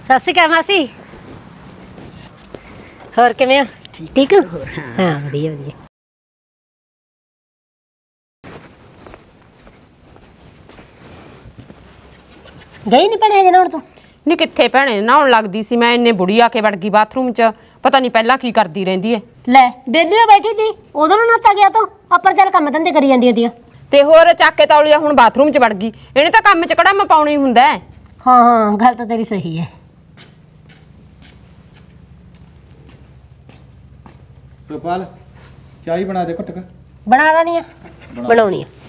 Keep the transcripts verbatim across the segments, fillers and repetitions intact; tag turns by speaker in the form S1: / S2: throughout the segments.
S1: सत श्री अकाल मासी। होर किवें हो? ठीक हो? हाँ वधिया वधिया। गई नहीं भैने अजे नहाउण तूं?
S2: नहीं कित्थे भैने नहाउण लगदी सी मैं इन्ने बुढ़ी आके वड़ गई बाथरूम च। पता नहीं पहला की करदी रहिंदी है।
S1: लै बेली बैठी थी उदों ना नहाता गया तो अपर चल काम धंधे करी जांदी होंदी
S2: ते होर चक के तौलिया हुण बाथरूम च वड़ गई। इहने तां काम च कड़म पाउणी हुंदा है।
S1: हाँ हाँ गल तो तेरी सही है।
S3: सुखपाल चाय बना दे घुट के।
S1: बना देनी है बनाउणी है।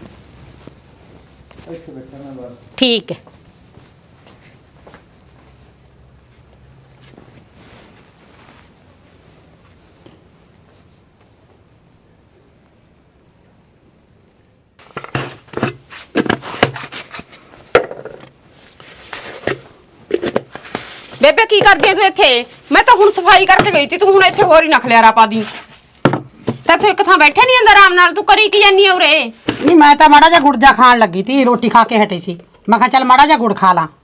S1: ठीक है।
S2: बेबे की करदी है तू इत्थे? मैं तो हुण सफाई करके गई थी तू हुण इत्थे होर ही ना खलियारा पा दी। तैथों एक थां बैठे नहीं अंदर आराम नाल तू करी की जानी है उरे?
S4: नहीं मैं तो माड़ा जा गुड़ जा खान लगी थी रोटी खा के हटी सी मैं कहा चल माड़ा जा गुड़ खा ला।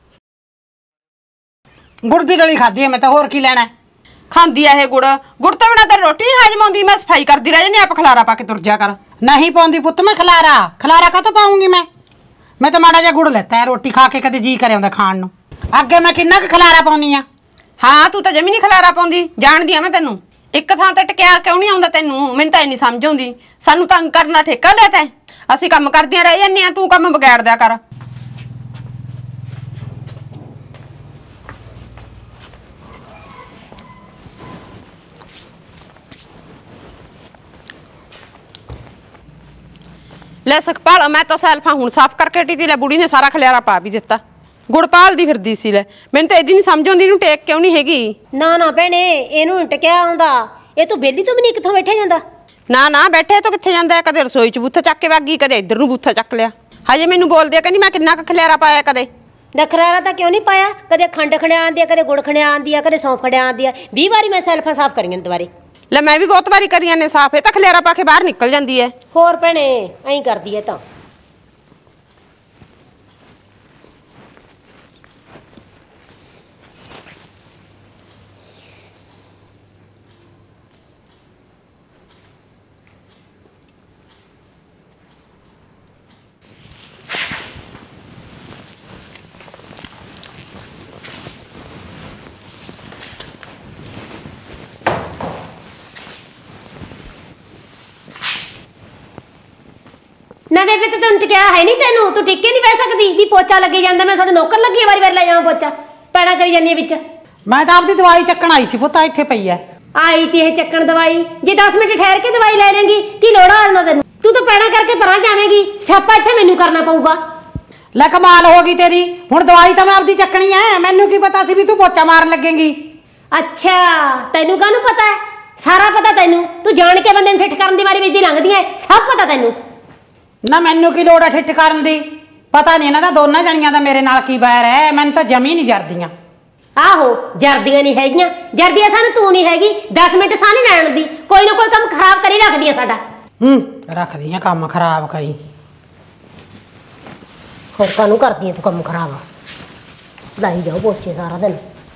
S4: गुड़ दी डली खाधी है मैं तो होर की लेना है।
S2: खांदी है गुड़ गुड़ तो बिना तेरी रोटी नहीं हाजम आउंदी। मैं सफाई करदी रह जानी आप खलारा पा के तुर जा कर।
S4: नहीं पाउंदी पुत्त मैं खलारा खलारा का तो पाऊंगी मैं मैं तो माड़ा जा गुड़ लेता है रोटी खा के कदे जी करे आंदा खाण नूं। अगे मैं किन्ना क खलारा पाउनी आ।
S2: हाँ तू तो जमी नहीं खलारा पाउंदी जानदी आ मैं तैनू। एक थां ते टकिया क्यों नहीं आउंदा तैनू? मैनूं तां इन्नी समझ आउंदी। सानू तंग करन दा ठेका लिया तैं? असीं काम करदियां रह जन्ने आ तू काम बिगाड़ दिया कर। ले सुखपाल मैं तो सैल्फा हुण साफ करके हटी थी। ले बुढ़ी ने सारा खलियारा पा भी दिता। गुड़ पालदी फिरदी सी। ले मैनूं तो एडी नहीं समझ आउंदी इहनूं टेक क्यों नहीं हैगी।
S1: ना ना भैने इहनूं टकिया आउंदा ये तू बेली तो भी नहीं कित्थों बैठे जांदा।
S2: ना ना बैठे तो कित्थे जांदा कदे रसोई च बूथा चक के वागी कदे इधर नूं बूथा चक लिया। हजे मैनूं बोलदी आ कहंदी मैं किन्ना क खलियारा पाया कदे।
S1: खलियारा तां क्यों नहीं पाया? कदे खंड खड़िया आंदी कदे गुड़ खड़िया आंदी कदे सौंफ खड़िया आंदी बीस वारी मैं सैल्फा साफ करियां दुबारे।
S2: ले मैं भी बहुत बारी करियां ने साफ है तां खलियारा पा के बाहर निकल जांदी है।
S1: होर भैने ऐं करदी है तां। ना बेबे तो तुम टिकिया है नहीं तेनू तू टिके नहीं बह सकती भी पोचा लगे जांदा। मैं थोड़े नौकर लगी वारी वारी ले जावां पोचा पैड़ा करी जानी विच।
S4: मैं तो आपदी दवाई चक्कण आई सी पुत्त इत्थे पई है।
S1: आई थी ये चक्कण दवाई जे दस मिनट ठहर के दवाई ले लेंगी की लोड़ा आलना तेनू? तू तो पैड़ा करके परां जावेंगी सियापा इत्थे मैनू करना पऊगा।
S4: ले कमाल हो गई तेरी हुण दवाई तो मैं आपदी चक्कनी है मैनू की पता सी भी तू पोचा मारन लगेंगी।
S1: अच्छा तैनू काहनू पता है? सारा पता तैनू। तू जान के बंदे नूं ठिठ करन दी वारी विच दी लंघदी है सब पता तैनू।
S4: ना मैनू की लोड़ है ठिठ करन दी? पता नहीं इन्हां दा दोनां जणियां दा मेरे नाल की बैर है। मैनूं तां जमी नहीं जरदियां।
S1: आहो जरदियां नहीं हैगियां जरदियां सानू तू नहीं हैगी। दस मिनट सानी लैण दी कोई ना कोई काम खराब करी रखदी है साडा।
S4: हूं रखदी है काम खराब करी।
S1: होर कानू करदी है तू काम खराब? लाई जाओ पोचे सारा दिन।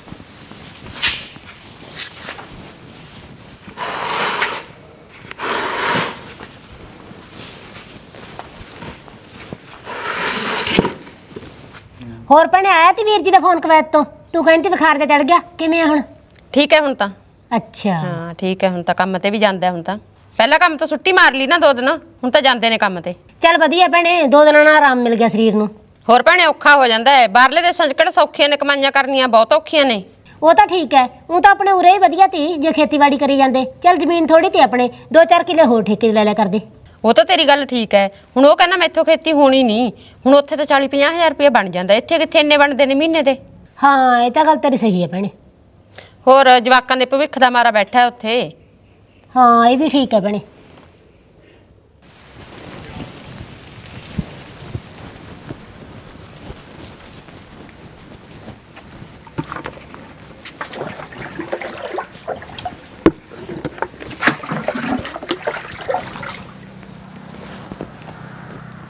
S1: होर भैने आया ती वीर जी का फोन कवैत तो? तू कहती बुखार जा चढ़ गया किवें हुण?
S2: ठीक है हुण तां।
S1: अच्छा
S2: हाँ ठीक है हुण तां काम ते भी जांदा हुण तां। पहला काम तो छुट्टी मार ली ना दो दिन हुण तां जांदे ने काम ते।
S1: चल वधिया भैने दो दिन नाल आराम मिल गया शरीर नूं।
S2: होर भैने औखा हो जांदा है बाहरले देशां च किहड़ा सौखियां ने कमाईयां करनियां बहुत औखियां ने।
S1: वो तो ठीक है हूँ तो अपने उरे ही वधिया थी जे खेतीबाड़ी करी जांदे। चल जमीन थोड़ी थी अपने दो चार किले होर ठेके ले लिया करदे।
S2: वो तो तेरी गल ठीक है हुण वो कहना मैथों खेती होनी नहीं। हुण उत्थे तो चाली पचास हज़ार रुपया बन जांदा इत्थे कित्थे इन्ने बनदे ने महीने दे।
S1: हाँ ये तो गल तेरी सही है भैने।
S2: होर जवाकां दे भविख दा मारा बैठा है उत्थे।
S1: हाँ ये भी ठीक है भैने।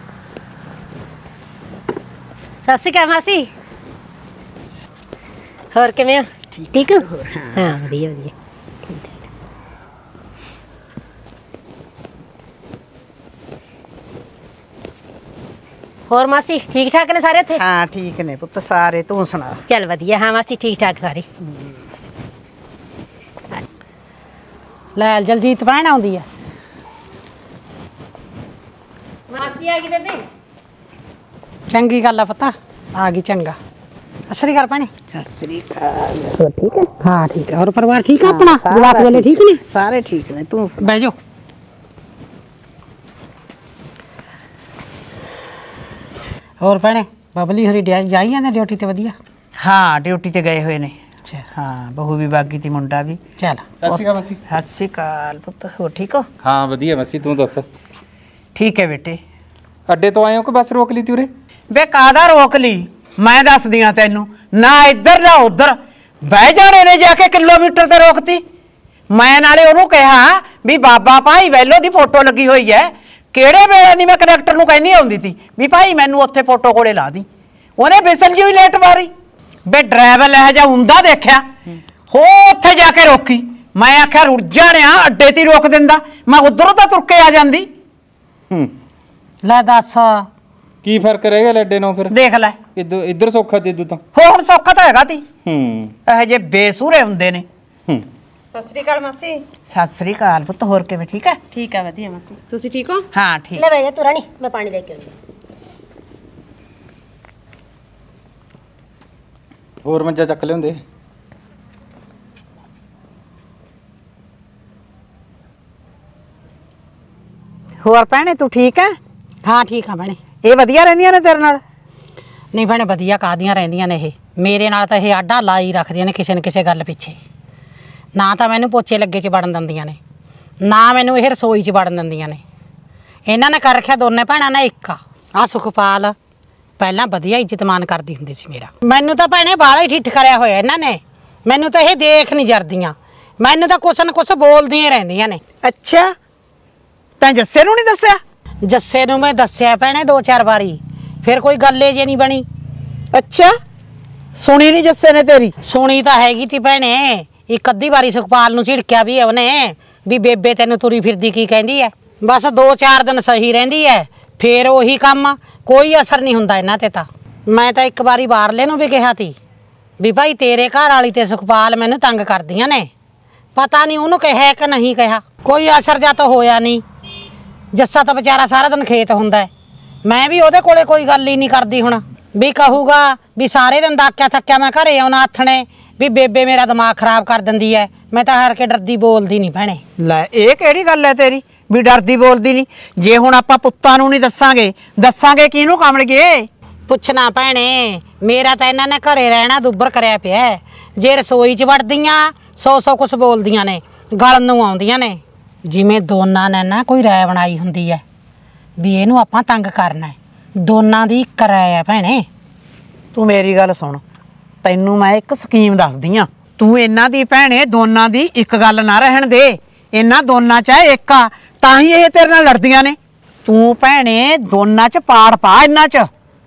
S1: सत श्री अकाल मासी। ਹੋਰ ਕਿਵੇਂ ਹੋ? ਠੀਕ ਹੋ? ਹਾਂ ਵਧੀਆ ਵਧੀਆ। ਹੋਰ ਮਾਸੀ ਠੀਕ ਠਾਕ ਨੇ ਸਾਰੇ ਇੱਥੇ?
S4: ਹਾਂ ਠੀਕ ਨੇ ਪੁੱਤ ਸਾਰੇ, ਤੂੰ ਸੁਣਾ?
S1: ਚੱਲ ਵਧੀਆ। ਹਾਂ ਮਾਸੀ ਠੀਕ ਠਾਕ ਸਾਰੇ।
S4: ਲੈ ਜਲਜੀਤ ਭੈਣ ਆਉਂਦੀ ਆ।
S1: ਮਾਸੀ ਆ ਗਈ ਬੇਬੇ।
S4: ਚੰਗੀ ਗੱਲ ਆ ਪਤਾ, ਆ ਗਈ ਚੰਗਾ। ਸਤਿ ਸ੍ਰੀ ਅਕਾਲ ਭੈਣੇ।
S5: ਸਤਿ ਸ੍ਰੀ ਅਕਾਲ।
S4: ਹੋਰ ਠੀਕ ਹੈ? ਹਾਂ ਠੀਕ ਹੈ। ਹੋਰ ਪਰਿਵਾਰ ਠੀਕ ਆ ਆਪਣਾ? ਜਵਾਕ ਵੇਲੇ ਠੀਕ ਨੇ?
S5: ਸਾਰੇ ਠੀਕ ਨੇ, ਤੂੰ ਸੁਣਾ?
S4: ਬਹਿ ਜਾਓ। ਹੋਰ ਭੈਣੇ ਬਬਲੀ ਹਰੀ ਡਿਆ ਜਾਈ ਜਾਂਦੇ ਡਿਊਟੀ ਤੇ? ਵਧੀਆ।
S5: ਹਾਂ ਡਿਊਟੀ ਤੇ ਗਏ ਹੋਏ ਨੇ।
S4: ਅੱਛਾ
S5: ਹਾਂ ਬਹੂ ਵੀ ਬਾਗੀ ਤੀ, ਮੁੰਡਾ ਵੀ।
S4: ਚੱਲ
S3: ਸਤਿ ਸ਼੍ਰੀ ਅਕਾਲ ਮਾਸੀ।
S5: ਸਤਿ ਸ੍ਰੀ ਅਕਾਲ ਪੁੱਤ, ਹੋਰ ਠੀਕ ਹੋ?
S3: ਹਾਂ ਵਧੀਆ ਮਾਸੀ, ਤੂੰ ਦੱਸ?
S5: ਠੀਕ ਹੈ ਬੇਟੇ।
S3: ਅੱਡੇ ਤੋਂ ਆਏ ਹੋ ਕਿ ਬੱਸ ਰੋਕ ਲਈ ਤੀ ਉਰੇ?
S5: ਬੇ ਕਾਹਦਾ ਰੋਕ ਲਈ, ਮੈਂ ਦੱਸਦੀ ਆ ਤੈਨੂੰ। ਨਾ ਇੱਧਰ ਨਾ ਉੱਧਰ, ਬਹਿ ਜਾਣੇ ਨੇ ਜਾ ਕੇ ਕਿਲੋਮੀਟਰ ਤੇ ਰੋਕਤੀ। ਮੈਂ ਨਾਲੇ ਉਹਨੂੰ ਕਿਹਾ ਵੀ ਬਾਬਾ ਭਾਈ ਵੈਲੋ ਦੀ ਫੋਟੋ ਲੱਗੀ ਹੋਈ ਹੈ, ਕਿਹੜੇ ਵੇਲੇ ਦੀ ਮੈਂ ਕੰਡਕਟਰ ਨੂੰ ਕਹਿੰਦੀ ਆਉਂਦੀ ਸੀ ਵੀ ਭਾਈ ਮੈਨੂੰ ਉੱਥੇ ਫੋਟੋ ਕੋਲੇ ਲਾ ਦੀ। ਉਹਨੇ ਬਿਸਲ ਜੀ ਲੇਟ ਮਾਰੀ। ਬੇ ਡਰਾਈਵਰ ਲੈ ਜਾ ਹੁੰਦਾ ਦੇਖਿਆ, ਹੋ ਉੱਥੇ ਜਾ ਕੇ ਰੋਕੀ। ਮੈਂ ਆਖਿਆ ਰੁੜ ਜਾਣਿਆ, ਅੱਡੇ ਤੇ ਰੋਕ ਦਿੰਦਾ, ਮੈਂ ਉਧਰੋਂ ਤਾਂ ਤੁਰ ਕੇ ਆ ਜਾਂਦੀ।
S3: ਹੂੰ
S4: ਲੈ ਦੱਸ
S3: ਕੀ ਫਰਕ ਰਹਿ ਗਿਆ ਅੱਡੇ ਨੂੰ ਫਿਰ?
S5: ਦੇਖ ਲੈ,
S3: ਇੱਧਰ ਇੱਧਰ ਸੌਖਾ ਤੇ ਇੱਧਰ ਤਾਂ।
S5: ਹੁਣ ਸੌਖਾ ਤਾਂ ਹੈਗਾ ਤੀ।
S3: ਹੂੰ
S5: ਇਹੋ ਜਿਹੇ ਬੇਸੂਰੇ ਹੁੰਦੇ ਨੇ।
S3: ਹੂੰ
S2: ਸਤਿ ਸ੍ਰੀ ਅਕਾਲ ਮਾਸੀ।
S5: ਸਤਿ ਸ੍ਰੀ ਅਕਾਲ ਪੁੱਤ, ਹੋਰ ਕਿਵੇਂ? ਠੀਕ ਹੈ?
S2: ਠੀਕ ਆ ਵਧੀਆ ਮਾਸੀ, ਤੁਸੀਂ ਠੀਕ ਹੋ?
S5: ਹਾਂ ਠੀਕ।
S1: ਲੈ ਬਈ ਤੂੰ ਰਾਣੀ, ਮੈਂ ਪਾਣੀ ਲੈ ਕੇ ਆਉਂਦੀ।
S3: ਹੋਰ ਮੰਜਾ ਚੱਕ ਲਿਆਉਂਦੇ।
S5: ਹੋਰ ਭੈਣੇ ਤੂੰ ਠੀਕ ਹੈ?
S4: ਹਾਂ ਠੀਕ ਆ ਭੈਣੇ।
S5: ਇਹ ਵਧੀਆ ਰਹਿੰਦੀਆਂ ਨੇ ਤੇਰੇ ਨਾਲ?
S4: ਨਹੀਂ ਭੈਣੇ ਵਧੀਆ ਕਾਹਦੀਆਂ ਰਹਿੰਦੀਆਂ ਨੇ ਇਹ, ਮੇਰੇ ਨਾਲ ਤਾਂ ਇਹ ਆਡਾ ਲਾਈ ਰੱਖਦੀਆਂ ਨੇ ਕਿਸੇ न ਕਿਸੇ ਗੱਲ ਪਿੱਛੇ। ਨਾ ਤਾਂ ਮੈਨੂੰ ਪੋਚੇ ਲੱਗੇ 'ਚ ਵੜਨ ਦਿੰਦੀਆਂ ਨੇ, ਨਾ ਮੈਨੂੰ ਇਹ ਰਸੋਈ 'ਚ ਵੜਨ ਦਿੰਦੀਆਂ ਨੇ। ਇਹਨਾਂ ਨੇ ਕਰ ਰੱਖਿਆ ਦੋਨੇ ਭੈਣਾਂ ਨੇ ਇੱਕ ਆ। ਆਹ ਸੁਖਪਾਲ ਪਹਿਲਾਂ ਵਧੀਆ ਇੱਜ਼ਤ ਮਾਨ ਕਰਦੀ ਹੁੰਦੀ ਸੀ ਮੇਰਾ, ਮੈਨੂੰ ਤਾਂ ਭੈਣੇ ਬਾਹਲਾ ਹੀ ਠਿੱਠ ਕਰਿਆ ਹੋਇਆ ਇਹਨਾਂ ਨੇ। ਮੈਨੂੰ ਤਾਂ ਇਹ ਦੇਖ ਨਹੀਂ ਜਰਦੀਆਂ, ਮੈਨੂੰ ਤਾਂ ਕੁਛ ਨਾ ਕੁਛ ਬੋਲਦੀਆਂ ਰਹਿੰਦੀਆਂ ਨੇ।
S5: ਅੱਛਾ, ਤੈਂ ਜੱਸੇ ਨੂੰ ਨਹੀਂ ਦੱਸਿਆ?
S4: ਜੱਸੇ ਨੂੰ ਮੈਂ ਦੱਸਿਆ ਭੈਣੇ ਦੋ ਚਾਰ ਵਾਰੀ, ਫਿਰ ਕੋਈ ਗੱਲ ਜੇ ਨਹੀਂ ਬਣੀ।
S5: ਅੱਛਾ, ਸੁਣੀ ਨਹੀਂ ਜੱਸੇ ਨੇ ਤੇਰੀ?
S4: ਸੁਣੀ ਤਾਂ ਹੈਗੀ ਤੀ ਭੈਣੇ, ਇੱਕ ਅੱਧੀ ਵਾਰੀ ਸੁਖਪਾਲ ਨੂੰ ਝਿੜਕਿਆ ਵੀ ਉਹਨੇ ਵੀ ਬੇਬੇ ਤੈਨੂੰ ਤੁਰੀ ਫਿਰਦੀ ਕੀ ਕਹਿੰਦੀ ਐ। ਬਸ ਦੋ ਚਾਰ ਦਿਨ ਸਹੀ ਰਹਿੰਦੀ ਐ, ਫੇਰ ਉਹੀ ਕੰਮ, ਕੋਈ ਅਸਰ ਨਹੀਂ ਹੁੰਦਾ ਇਹਨਾਂ ਤੇ। ਤਾਂ ਮੈਂ ਤਾਂ ਇੱਕ ਵਾਰੀ ਬਾਹਰਲੇ ਨੂੰ ਵੀ ਕਿਹਾ ਤੀ ਵੀ ਭਾਈ ਤੇਰੇ ਘਰ ਵਾਲੀ ਤੇ ਸੁਖਪਾਲ ਮੈਨੂੰ ਤੰਗ ਕਰਦੀਆਂ ਨੇ। ਪਤਾ ਨਹੀਂ ਉਹਨੂੰ ਕਿਹਾ ਕਿ ਨਹੀਂ ਕਿਹਾ, ਕੋਈ ਅਸਰ ਜਾਂ ਤਾਂ ਹੋਇਆ ਨਹੀਂ। ਜੱਸਾ ਤਾਂ ਵਿਚਾਰਾ ਸਾਰਾ ਦਿਨ ਖੇਤ ਹੁੰਦਾ, ਮੈਂ ਵੀ ਉਹਦੇ ਕੋਲੇ ਕੋਈ ਗੱਲ ਹੀ ਨਹੀਂ ਕਰਦੀ। ਹੁਣ ਵੀ ਕਹੂਗਾ ਵੀ ਸਾਰੇ ਦਿਨ ਦਾਕਿਆ ਥੱਕਿਆ ਮੈਂ ਘਰੇ ਆਉਣਾ ਆਥਣੇ, ਵੀ ਬੇਬੇ ਮੇਰਾ ਦਿਮਾਗ ਖਰਾਬ ਕਰ ਦਿੰਦੀ ਐ। ਮੈਂ ਤਾਂ ਹਾਰ ਕੇ ਡਰਦੀ ਬੋਲਦੀ ਨਹੀਂ ਭੈਣੇ।
S5: ਲੈ ਇਹ ਕਿਹੜੀ ਗੱਲ ਹੈ ਤੇਰੀ ਵੀ ਡਰਦੀ ਬੋਲਦੀ ਨਹੀਂ? ਜੇ ਹੁਣ ਆਪਾਂ ਪੁੱਤਾਂ ਨੂੰ ਨਹੀਂ ਦੱਸਾਂਗੇ, ਦੱਸਾਂਗੇ ਕਿਹਨੂੰ ਕਾਮੜੀਏ?
S4: ਪੁੱਛਣਾ ਭੈਣੇ, ਮੇਰਾ ਤਾਂ ਇਹਨਾਂ ਨੇ ਘਰੇ ਰਹਿਣਾ ਦੁੱਬਰ ਕਰਿਆ ਪਿਆ। ਜੇ ਰਸੋਈ 'ਚ ਵੜਦੀਆਂ ਸੌ ਸੌ ਕੁਛ ਬੋਲਦੀਆਂ ਨੇ, ਗਲਨ ਨੂੰ ਆਉਂਦੀਆਂ ਨੇ। ਜਿਵੇਂ ਦੋਨਾਂ ਨੇ ਨਾ ਕੋਈ ਰਾਇ ਬਣਾਈ ਹੁੰਦੀ ਐ ਵੀ ਇਹਨੂੰ ਆਪਾਂ ਤੰਗ ਕਰਨਾ ਹੈ, ਦੋਨਾਂ ਦੀ ਇੱਕ ਰਾਇ ਆ ਭੈਣੇ।
S5: ਤੂੰ ਮੇਰੀ ਗੱਲ ਸੁਣ, ਤੈਨੂੰ ਮੈਂ ਇੱਕ ਸਕੀਮ ਦੱਸਦੀ ਆ। ਤੂੰ ਇਹਨਾਂ ਦੀ ਭੈਣੇ ਦੋਨਾਂ ਦੀ ਇੱਕ ਗੱਲ ਨਾ ਰਹਿਣ ਦੇ। ਇਹਨਾਂ ਦੋਨਾਂ 'ਚ ਇੱਕ ਆ, ਤਾਂ ਹੀ ਇਹ ਤੇਰੇ ਨਾਲ ਲੜਦੀਆਂ ਨੇ। ਤੂੰ ਭੈਣੇ ਦੋਨਾਂ 'ਚ ਪਾੜ ਪਾ, ਇਹਨਾਂ 'ਚ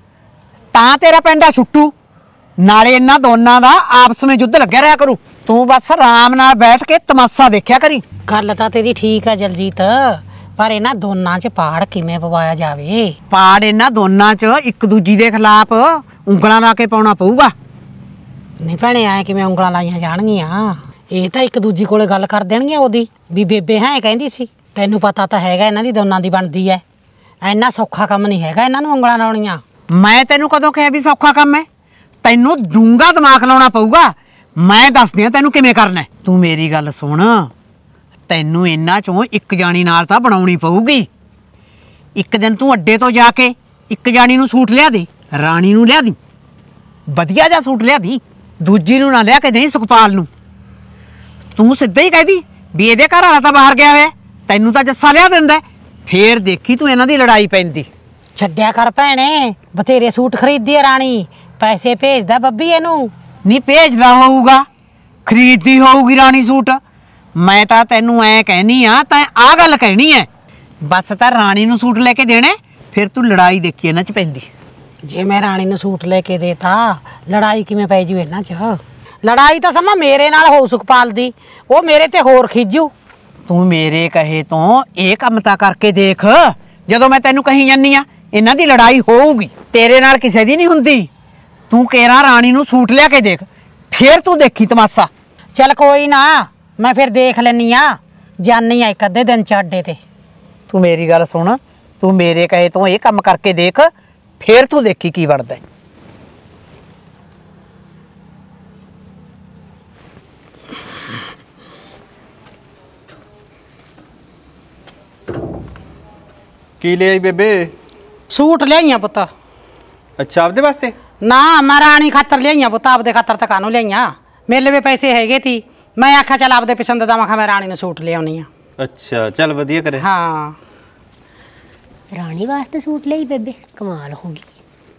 S5: ਤਾਂ ਤੇਰਾ ਪਿੰਡਾ ਛੁੱਟੂ। ਨਾਲੇ ਇਹਨਾਂ ਦੋਨਾਂ ਦਾ ਆਪਸ ਵਿੱਚ ਯੁੱਧ ਲੱਗਿਆ ਰਿਹਾ ਕਰੂ। ਤੂੰ ਬਸ ਆਰਾਮ ਨਾਲ ਬੈਠ ਕੇ ਤਮਾਸ਼ਾ ਦੇਖਿਆ ਕਰੀ।
S4: ਗੱਲ ਤਾਂ ਤੇਰੀ ਠੀਕ ਆ ਜਲਜੀਤ, ਪਰ ਇਹਨਾਂ ਦੋਨਾਂ 'ਚ ਪਾੜ ਕਿਵੇਂ ਪਵਾਇਆ ਜਾਵੇ?
S5: ਪਾੜ ਇਹਨਾਂ ਦੋਨਾਂ 'ਚ ਇੱਕ ਦੂਜੀ ਦੇ ਖਿਲਾਫ ਉਂਗਲਾਂ ਲਾ ਕੇ ਪਾਉਣਾ ਪਊਗਾ।
S4: ਨਹੀਂ ਭੈਣੇ ਐ ਕਿਵੇਂ ਉਂਗਲਾਂ ਲਾਈਆਂ ਜਾਣਗੀਆਂ? ਇਹ ਤਾਂ ਇੱਕ ਦੂਜੀ ਕੋਲੇ ਗੱਲ ਕਰ ਦੇਣਗੀਆਂ ਉਹਦੀ ਵੀ ਬੇਬੇ ਹੈ ਕਹਿੰਦੀ ਸੀ। ਤੈਨੂੰ ਪਤਾ ਤਾਂ ਹੈਗਾ ਇਹਨਾਂ ਦੀ ਦੋਨਾਂ ਦੀ ਬਣਦੀ ਐ, ਇੰਨਾ ਸੌਖਾ ਕੰਮ ਨਹੀਂ ਹੈਗਾ ਇਹਨਾਂ ਨੂੰ ਉਂਗਲਾਂ ਲਾਉਣੀਆਂ।
S5: ਮੈਂ ਤੈਨੂੰ ਕਦੋਂ ਕਿਹਾ ਵੀ ਸੌਖਾ ਕੰਮ ਹੈ? ਤੈਨੂੰ ਡੂੰਘਾ ਦਿਮਾਗ ਲਾਉਣਾ ਪਊਗਾ। ਮੈਂ ਦੱਸਦੀ ਆ ਤੈਨੂੰ ਕਿਵੇਂ ਕਰਨਾ। ਤੂੰ ਮੇਰੀ ਗੱਲ ਸੁਣ, ਤੈਨੂੰ ਇਹਨਾਂ ਚੋਂ ਇੱਕ ਜਾਣੀ ਨਾਲ ਤਾਂ ਬਣਾਉਣੀ ਪਊਗੀ। ਇੱਕ ਦਿਨ ਤੂੰ ਅੱਡੇ ਤੋਂ ਜਾ ਕੇ ਇੱਕ ਜਾਣੀ ਨੂੰ ਸੂਟ ਲਿਆ ਦੇ, ਰਾਣੀ ਨੂੰ ਲਿਆ ਦੀ, ਵਧੀਆ ਜਿਹਾ ਸੂਟ ਲਿਆ ਦੀ। ਦੂਜੀ ਨੂੰ ਨਾ ਲਿਆ ਕੇ ਦੇਈ ਸੁਖਪਾਲ ਨੂੰ। ਤੂੰ ਸਿੱਧਾ ਹੀ ਕਹਿਦੀ ਵੀ ਇਹਦੇ ਘਰ ਵਾਲਾ ਤਾਂ ਬਾਹਰ ਗਿਆ ਹੋਇਆ, ਤੈਨੂੰ ਤਾਂ ਜੱਸਾ ਲਿਆ ਦਿੰਦਾ। ਫੇਰ ਦੇਖੀ ਤੂੰ ਇਹਨਾਂ ਦੀ ਲੜਾਈ ਪੈਂਦੀ।
S4: ਛੱਡਿਆ ਕਰ ਭੈਣੇ, ਬਥੇਰੇ ਸੂਟ ਖਰੀਦਦੀ ਆ ਰਾਣੀ, ਪੈਸੇ ਭੇਜਦਾ ਬੱਬੀ ਇਹਨੂੰ।
S5: ਨਹੀਂ ਭੇਜਦਾ ਹੋਊਗਾ, ਖਰੀਦਦੀ ਹੋਊਗੀ ਰਾਣੀ ਸੂਟ। ਮੈਂ ਤਾਂ ਤੈਨੂੰ ਐ ਕਹਿਨੀ ਆ, ਤਾਂ ਆਹ ਗੱਲ ਕਹਿਣੀ ਐ। ਬਸ ਤਾਂ ਰਾਣੀ ਨੂੰ ਸੂਟ ਲੈ ਕੇ ਦੇਣੇ, ਫਿਰ ਤੂੰ ਲੜਾਈ ਦੇਖੀ ਇਹਨਾਂ 'ਚ ਪੈਂਦੀ।
S4: ਜੇ ਮੈਂ ਰਾਣੀ ਨੂੰ ਸੂਟ ਲੈ ਕੇ ਦੇਤਾ, ਲੜਾਈ ਕਿਵੇਂ ਪੈ ਜੂ ਇਹਨਾਂ 'ਚ? ਲੜਾਈ ਤਾਂ ਸਮਾਂ ਮੇਰੇ ਨਾਲ ਹੋਊ ਸੁਖਪਾਲ ਦੀ, ਉਹ ਮੇਰੇ ਤੇ ਹੋਰ ਖਿੱਜੂ।
S5: ਤੂੰ ਮੇਰੇ ਕਹੇ ਤੋਂ ਇਹ ਕੰਮ ਤਾਂ ਕਰਕੇ ਦੇਖ। ਜਦੋਂ ਮੈਂ ਤੈਨੂੰ ਕਹੀ ਜਾਂਦੀ ਆ ਇਹਨਾਂ ਦੀ ਲੜਾਈ ਹੋਊਗੀ, ਤੇਰੇ ਨਾਲ ਕਿਸੇ ਦੀ ਨਹੀਂ ਹੁੰਦੀ। ਤੂੰ ਕੇਰਾ ਰਾਣੀ ਨੂੰ ਸੂਟ ਲਿਆ ਕੇ ਦੇਖ, ਫੇਰ ਤੂੰ ਦੇਖੀ ਤਮਾਸ਼ਾ।
S4: ਚੱਲ ਕੋਈ ਨਾ, ਮੈਂ ਫਿਰ ਦੇਖ ਲੈਨੀ ਆ, ਜਾਨੀ ਆ ਇੱਕ ਅੱਧੇ ਦਿਨ ਚ ਅੱਡੇ ਤੇ।
S5: ਤੂੰ ਮੇਰੀ ਗੱਲ ਸੁਣ, ਤੂੰ ਮੇਰੇ ਕਹੇ ਤੋਂ ਇਹ ਕੰਮ ਕਰਕੇ ਦੇਖ, ਫੇਰ ਤੂੰ ਦੇਖੀ ਕੀ ਬਣਦਾ।
S3: ਕੀ ਲਿਆਈ ਬੇਬੇ?
S4: ਸੂਟ ਲਿਆਈਆਂ ਪੁੱਤ।
S3: ਅੱਛਾ, ਆਪਦੇ ਵਾਸਤੇ?
S4: ਨਾ, ਮੈਂ ਰਾਣੀ ਖਾਤਰ ਲਿਆਈਆਂ ਪੁੱਤ, ਆਪਦੇ ਖਾਤਰ ਤਾਂ ਕਾਹਨੂੰ ਲਿਆਈਆਂ। ਮੇਰੇ ਲਈ ਪੈਸੇ ਹੈਗੇ ਤੀ, ਮੈਂ ਆਖਿਆ ਚੱਲ ਆਪਦੇ ਪਸੰਦ ਦਾ, ਮੈਂ ਕਿਹਾ ਮੈਂ ਰਾਣੀ ਨੂੰ ਸੂਟ ਲਿਆਉਣੀ ਆ।
S3: ਅੱਛਾ, ਚੱਲ ਵਧੀਆ ਕਰੇ।
S4: ਹਾਂ,
S1: ਰਾਣੀ ਵਾਸਤੇ ਸੂਟ ਲਈ ਬੇਬੇ, ਕਮਾਲ ਹੋ ਗਈ।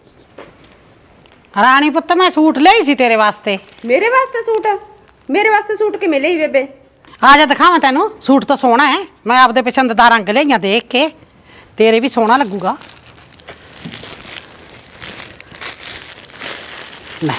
S4: ਰਾਣੀ ਪੁੱਤ ਮੈਂ ਸੂਟ ਲਿਆਈ ਸੀ ਤੇਰੇ ਵਾਸਤੇ।
S2: ਮੇਰੇ ਵਾਸਤੇ ਸੂਟ? ਮੇਰੇ ਵਾਸਤੇ ਸੂਟ ਕਿਵੇਂ ਲਈ ਬੇਬੇ?
S4: ਆ ਜਾ ਦਿਖਾਵਾਂ ਤੈਨੂੰ, ਸੂਟ ਤਾਂ ਸੋਹਣਾ ਹੈ। ਮੈਂ ਆਪਦੇ ਪਸੰਦ ਦਾ ਰੰਗ ਲਿਆਈਆਂ, ਦੇਖ ਕੇ ਤੇਰੇ ਵੀ ਸੋਹਣਾ ਲੱਗੂਗਾ। ਲੈ,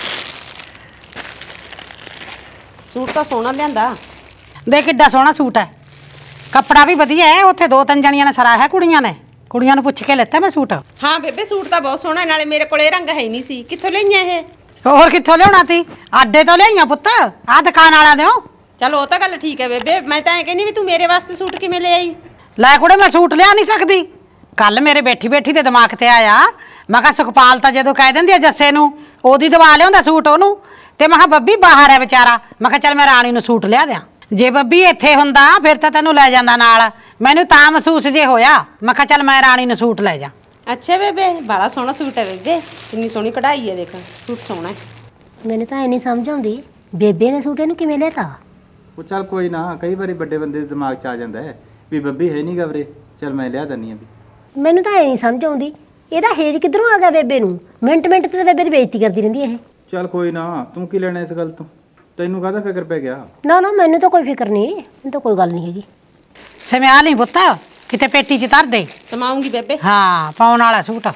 S2: ਸੂਟ ਤਾਂ ਸੋਹਣਾ ਲਿਆਂਦਾ।
S4: ਦੇਖ ਕਿੱਡਾ ਸੋਹਣਾ ਸੂਟ ਹੈ, ਕੱਪੜਾ ਵੀ ਵਧੀਆ ਹੈ। ਉੱਥੇ ਦੋ ਤਿੰਨ ਜਣੀਆਂ ਨੇ ਸਰਾਇਆ ਹੈ, ਕੁੜੀਆਂ ਨੇ, ਕੁੜੀਆਂ ਨੂੰ ਪੁੱਛ ਕੇ ਲੈਤਾ ਮੈਂ ਸੂਟ।
S2: ਹਾਂ ਬੇਬੇ, ਸੂਟ ਤਾਂ ਬਹੁਤ ਸੋਹਣਾ, ਨਾਲੇ ਮੇਰੇ ਕੋਲ ਇਹ ਰੰਗ ਹੈ ਨਹੀਂ ਸੀ। ਕਿੱਥੋਂ ਲਈਆਂ ਇਹ?
S4: ਹੋਰ ਕਿੱਥੋਂ ਲਿਆਉਣਾ ਤੀ, ਆਡੇ ਤੋਂ ਲਿਆਈਆਂ ਪੁੱਤ, ਆਹ ਦੁਕਾਨ ਵਾਲਿਆਂ ਦਿਓ।
S2: ਚਲ ਉਹ ਤਾਂ ਗੱਲ ਠੀਕ ਹੈ ਬੇਬੇ, ਮੈਂ ਤਾਂ ਐ ਕਹਿੰਦੀ ਵੀ ਤੂੰ ਮੇਰੇ ਵਾਸਤੇ ਸੂਟ ਕਿਵੇਂ ਲੈ ਆਈ?
S4: ਲੈ ਕੁੜੇ, ਮੈਂ ਸੂਟ ਲਿਆ ਨਹੀਂ ਸਕਦੀ। ਕੱਲ ਮੇਰੇ ਬੈਠੀ ਬੈਠੀ ਤੇ ਦਿਮਾਗ ਤੇ ਆਇਆ, ਮੈਂ ਕਿਹਾ ਸੁਖਪਾਲ ਤਾਂ ਜਦੋਂ ਕਹਿ ਦਿੰਦੀ ਆ ਜੱਸੇ ਨੂੰ, ਉਹਦੀ ਦਵਾ ਲਿਆਉਂਦਾ ਸੂਟ ਉਹਨੂੰ। ਤੇ ਮੈਂ ਕਿਹਾ ਬੱਬੀ ਬਾਹਰ ਹੈ ਵਿਚਾਰਾ, ਮੈਂ ਕਿਹਾ ਚੱਲ ਮੈਂ ਰਾਣੀ ਨੂੰ ਸੂਟ ਲਿਆ ਦਿਆਂ। ਜੇ ਬੱਬੀ ਇੱਥੇ ਹੁੰਦਾ ਫਿਰ ਤਾਂ ਤੈਨੂੰ ਲੈ ਜਾਂਦਾ ਨਾਲ। ਮੈਨੂੰ ਤਾਂ ਮਹਿਸੂਸ ਜੇ ਹੋਇਆ, ਮੈਂ ਕਿਹਾ ਚੱਲ ਮੈਂ ਰਾਣੀ ਨੂੰ ਸੂਟ ਲੈ ਜਾ।
S2: ਅੱਛਾ ਬੇਬੇ, ਬੜਾ ਸੋਹਣਾ ਸੂਟ ਹੈ ਬੇਬੇ, ਕਿੰਨੀ ਸੋਹਣੀ ਕਢਾਈ ਹੈ, ਦੇਖ ਸੂਟ ਸੋਹਣਾ ਹੈ।
S1: ਮੈਨੂੰ ਤਾਂ ਇਹ ਨਹੀਂ ਸਮਝ ਆਉਂਦੀ ਬੇਬੇ ਨੇ ਸੂਟ ਇਹਨੂੰ ਕਿਵੇਂ ਲੈਤਾ।
S3: ਉਹ ਚੱਲ ਕੋਈ ਨਾ, ਕਈ ਵਾਰੀ ਵੱਡੇ ਬੰਦੇ ਦੇ ਦਿਮਾਗ 'ਚ ਆ ਜਾਂਦਾ ਹੈ ਵੀ ਬੱਬੀ ਹੈ ਨਹੀਂ ਗਵਰੇ, ਚੱਲ ਮੈਂ ਲਿਆ ਦਿੰਦੀ ਆ ਵੀ।
S1: ਮੈਨੂੰ ਤਾਂ ਇਹ ਨਹੀਂ ਸਮਝ ਆਉਂਦੀ ਇਹਦਾ ਹੇਜ ਕਿੱਧਰੋਂ ਆ ਗਿਆ ਬੇਬੇ ਨੂੰ। ਮਿੰਟ ਮਿੰਟ ਤੇ ਬੇਬੇ ਦੀ ਬੇਇੱਜ਼ਤੀ ਕਰਦੀ ਰਹਿੰਦੀ ਇਹ।
S3: ਚੱਲ ਕੋਈ ਨਾ, ਤੂੰ ਕੀ ਲੈਣਾ ਇਸ ਗੱਲ ਤੋਂ? ਤੈਨੂੰ ਕਾਹਦਾ ਫਿਕਰ ਪੈ ਗਿਆ?
S1: ਨਾ ਨਾ, ਮੈਨੂੰ ਤਾਂ ਕੋਈ ਫਿਕਰ ਨਹੀਂ, ਮੈਨੂੰ ਤਾਂ ਕੋਈ ਗੱਲ ਨਹੀਂ ਹੈਗੀ।
S4: ਸਮਿਆ ਲਈ ਪੁੱਤ, ਕਿਤੇ ਪੇਟੀ 'ਚ ਧਰ ਦੇ।
S2: ਸਮਾਉਂਗੀ ਬੇਬੇ।
S4: ਹਾਂ, ਪਾਉਣ ਵਾਲਾ ਸੂਟ।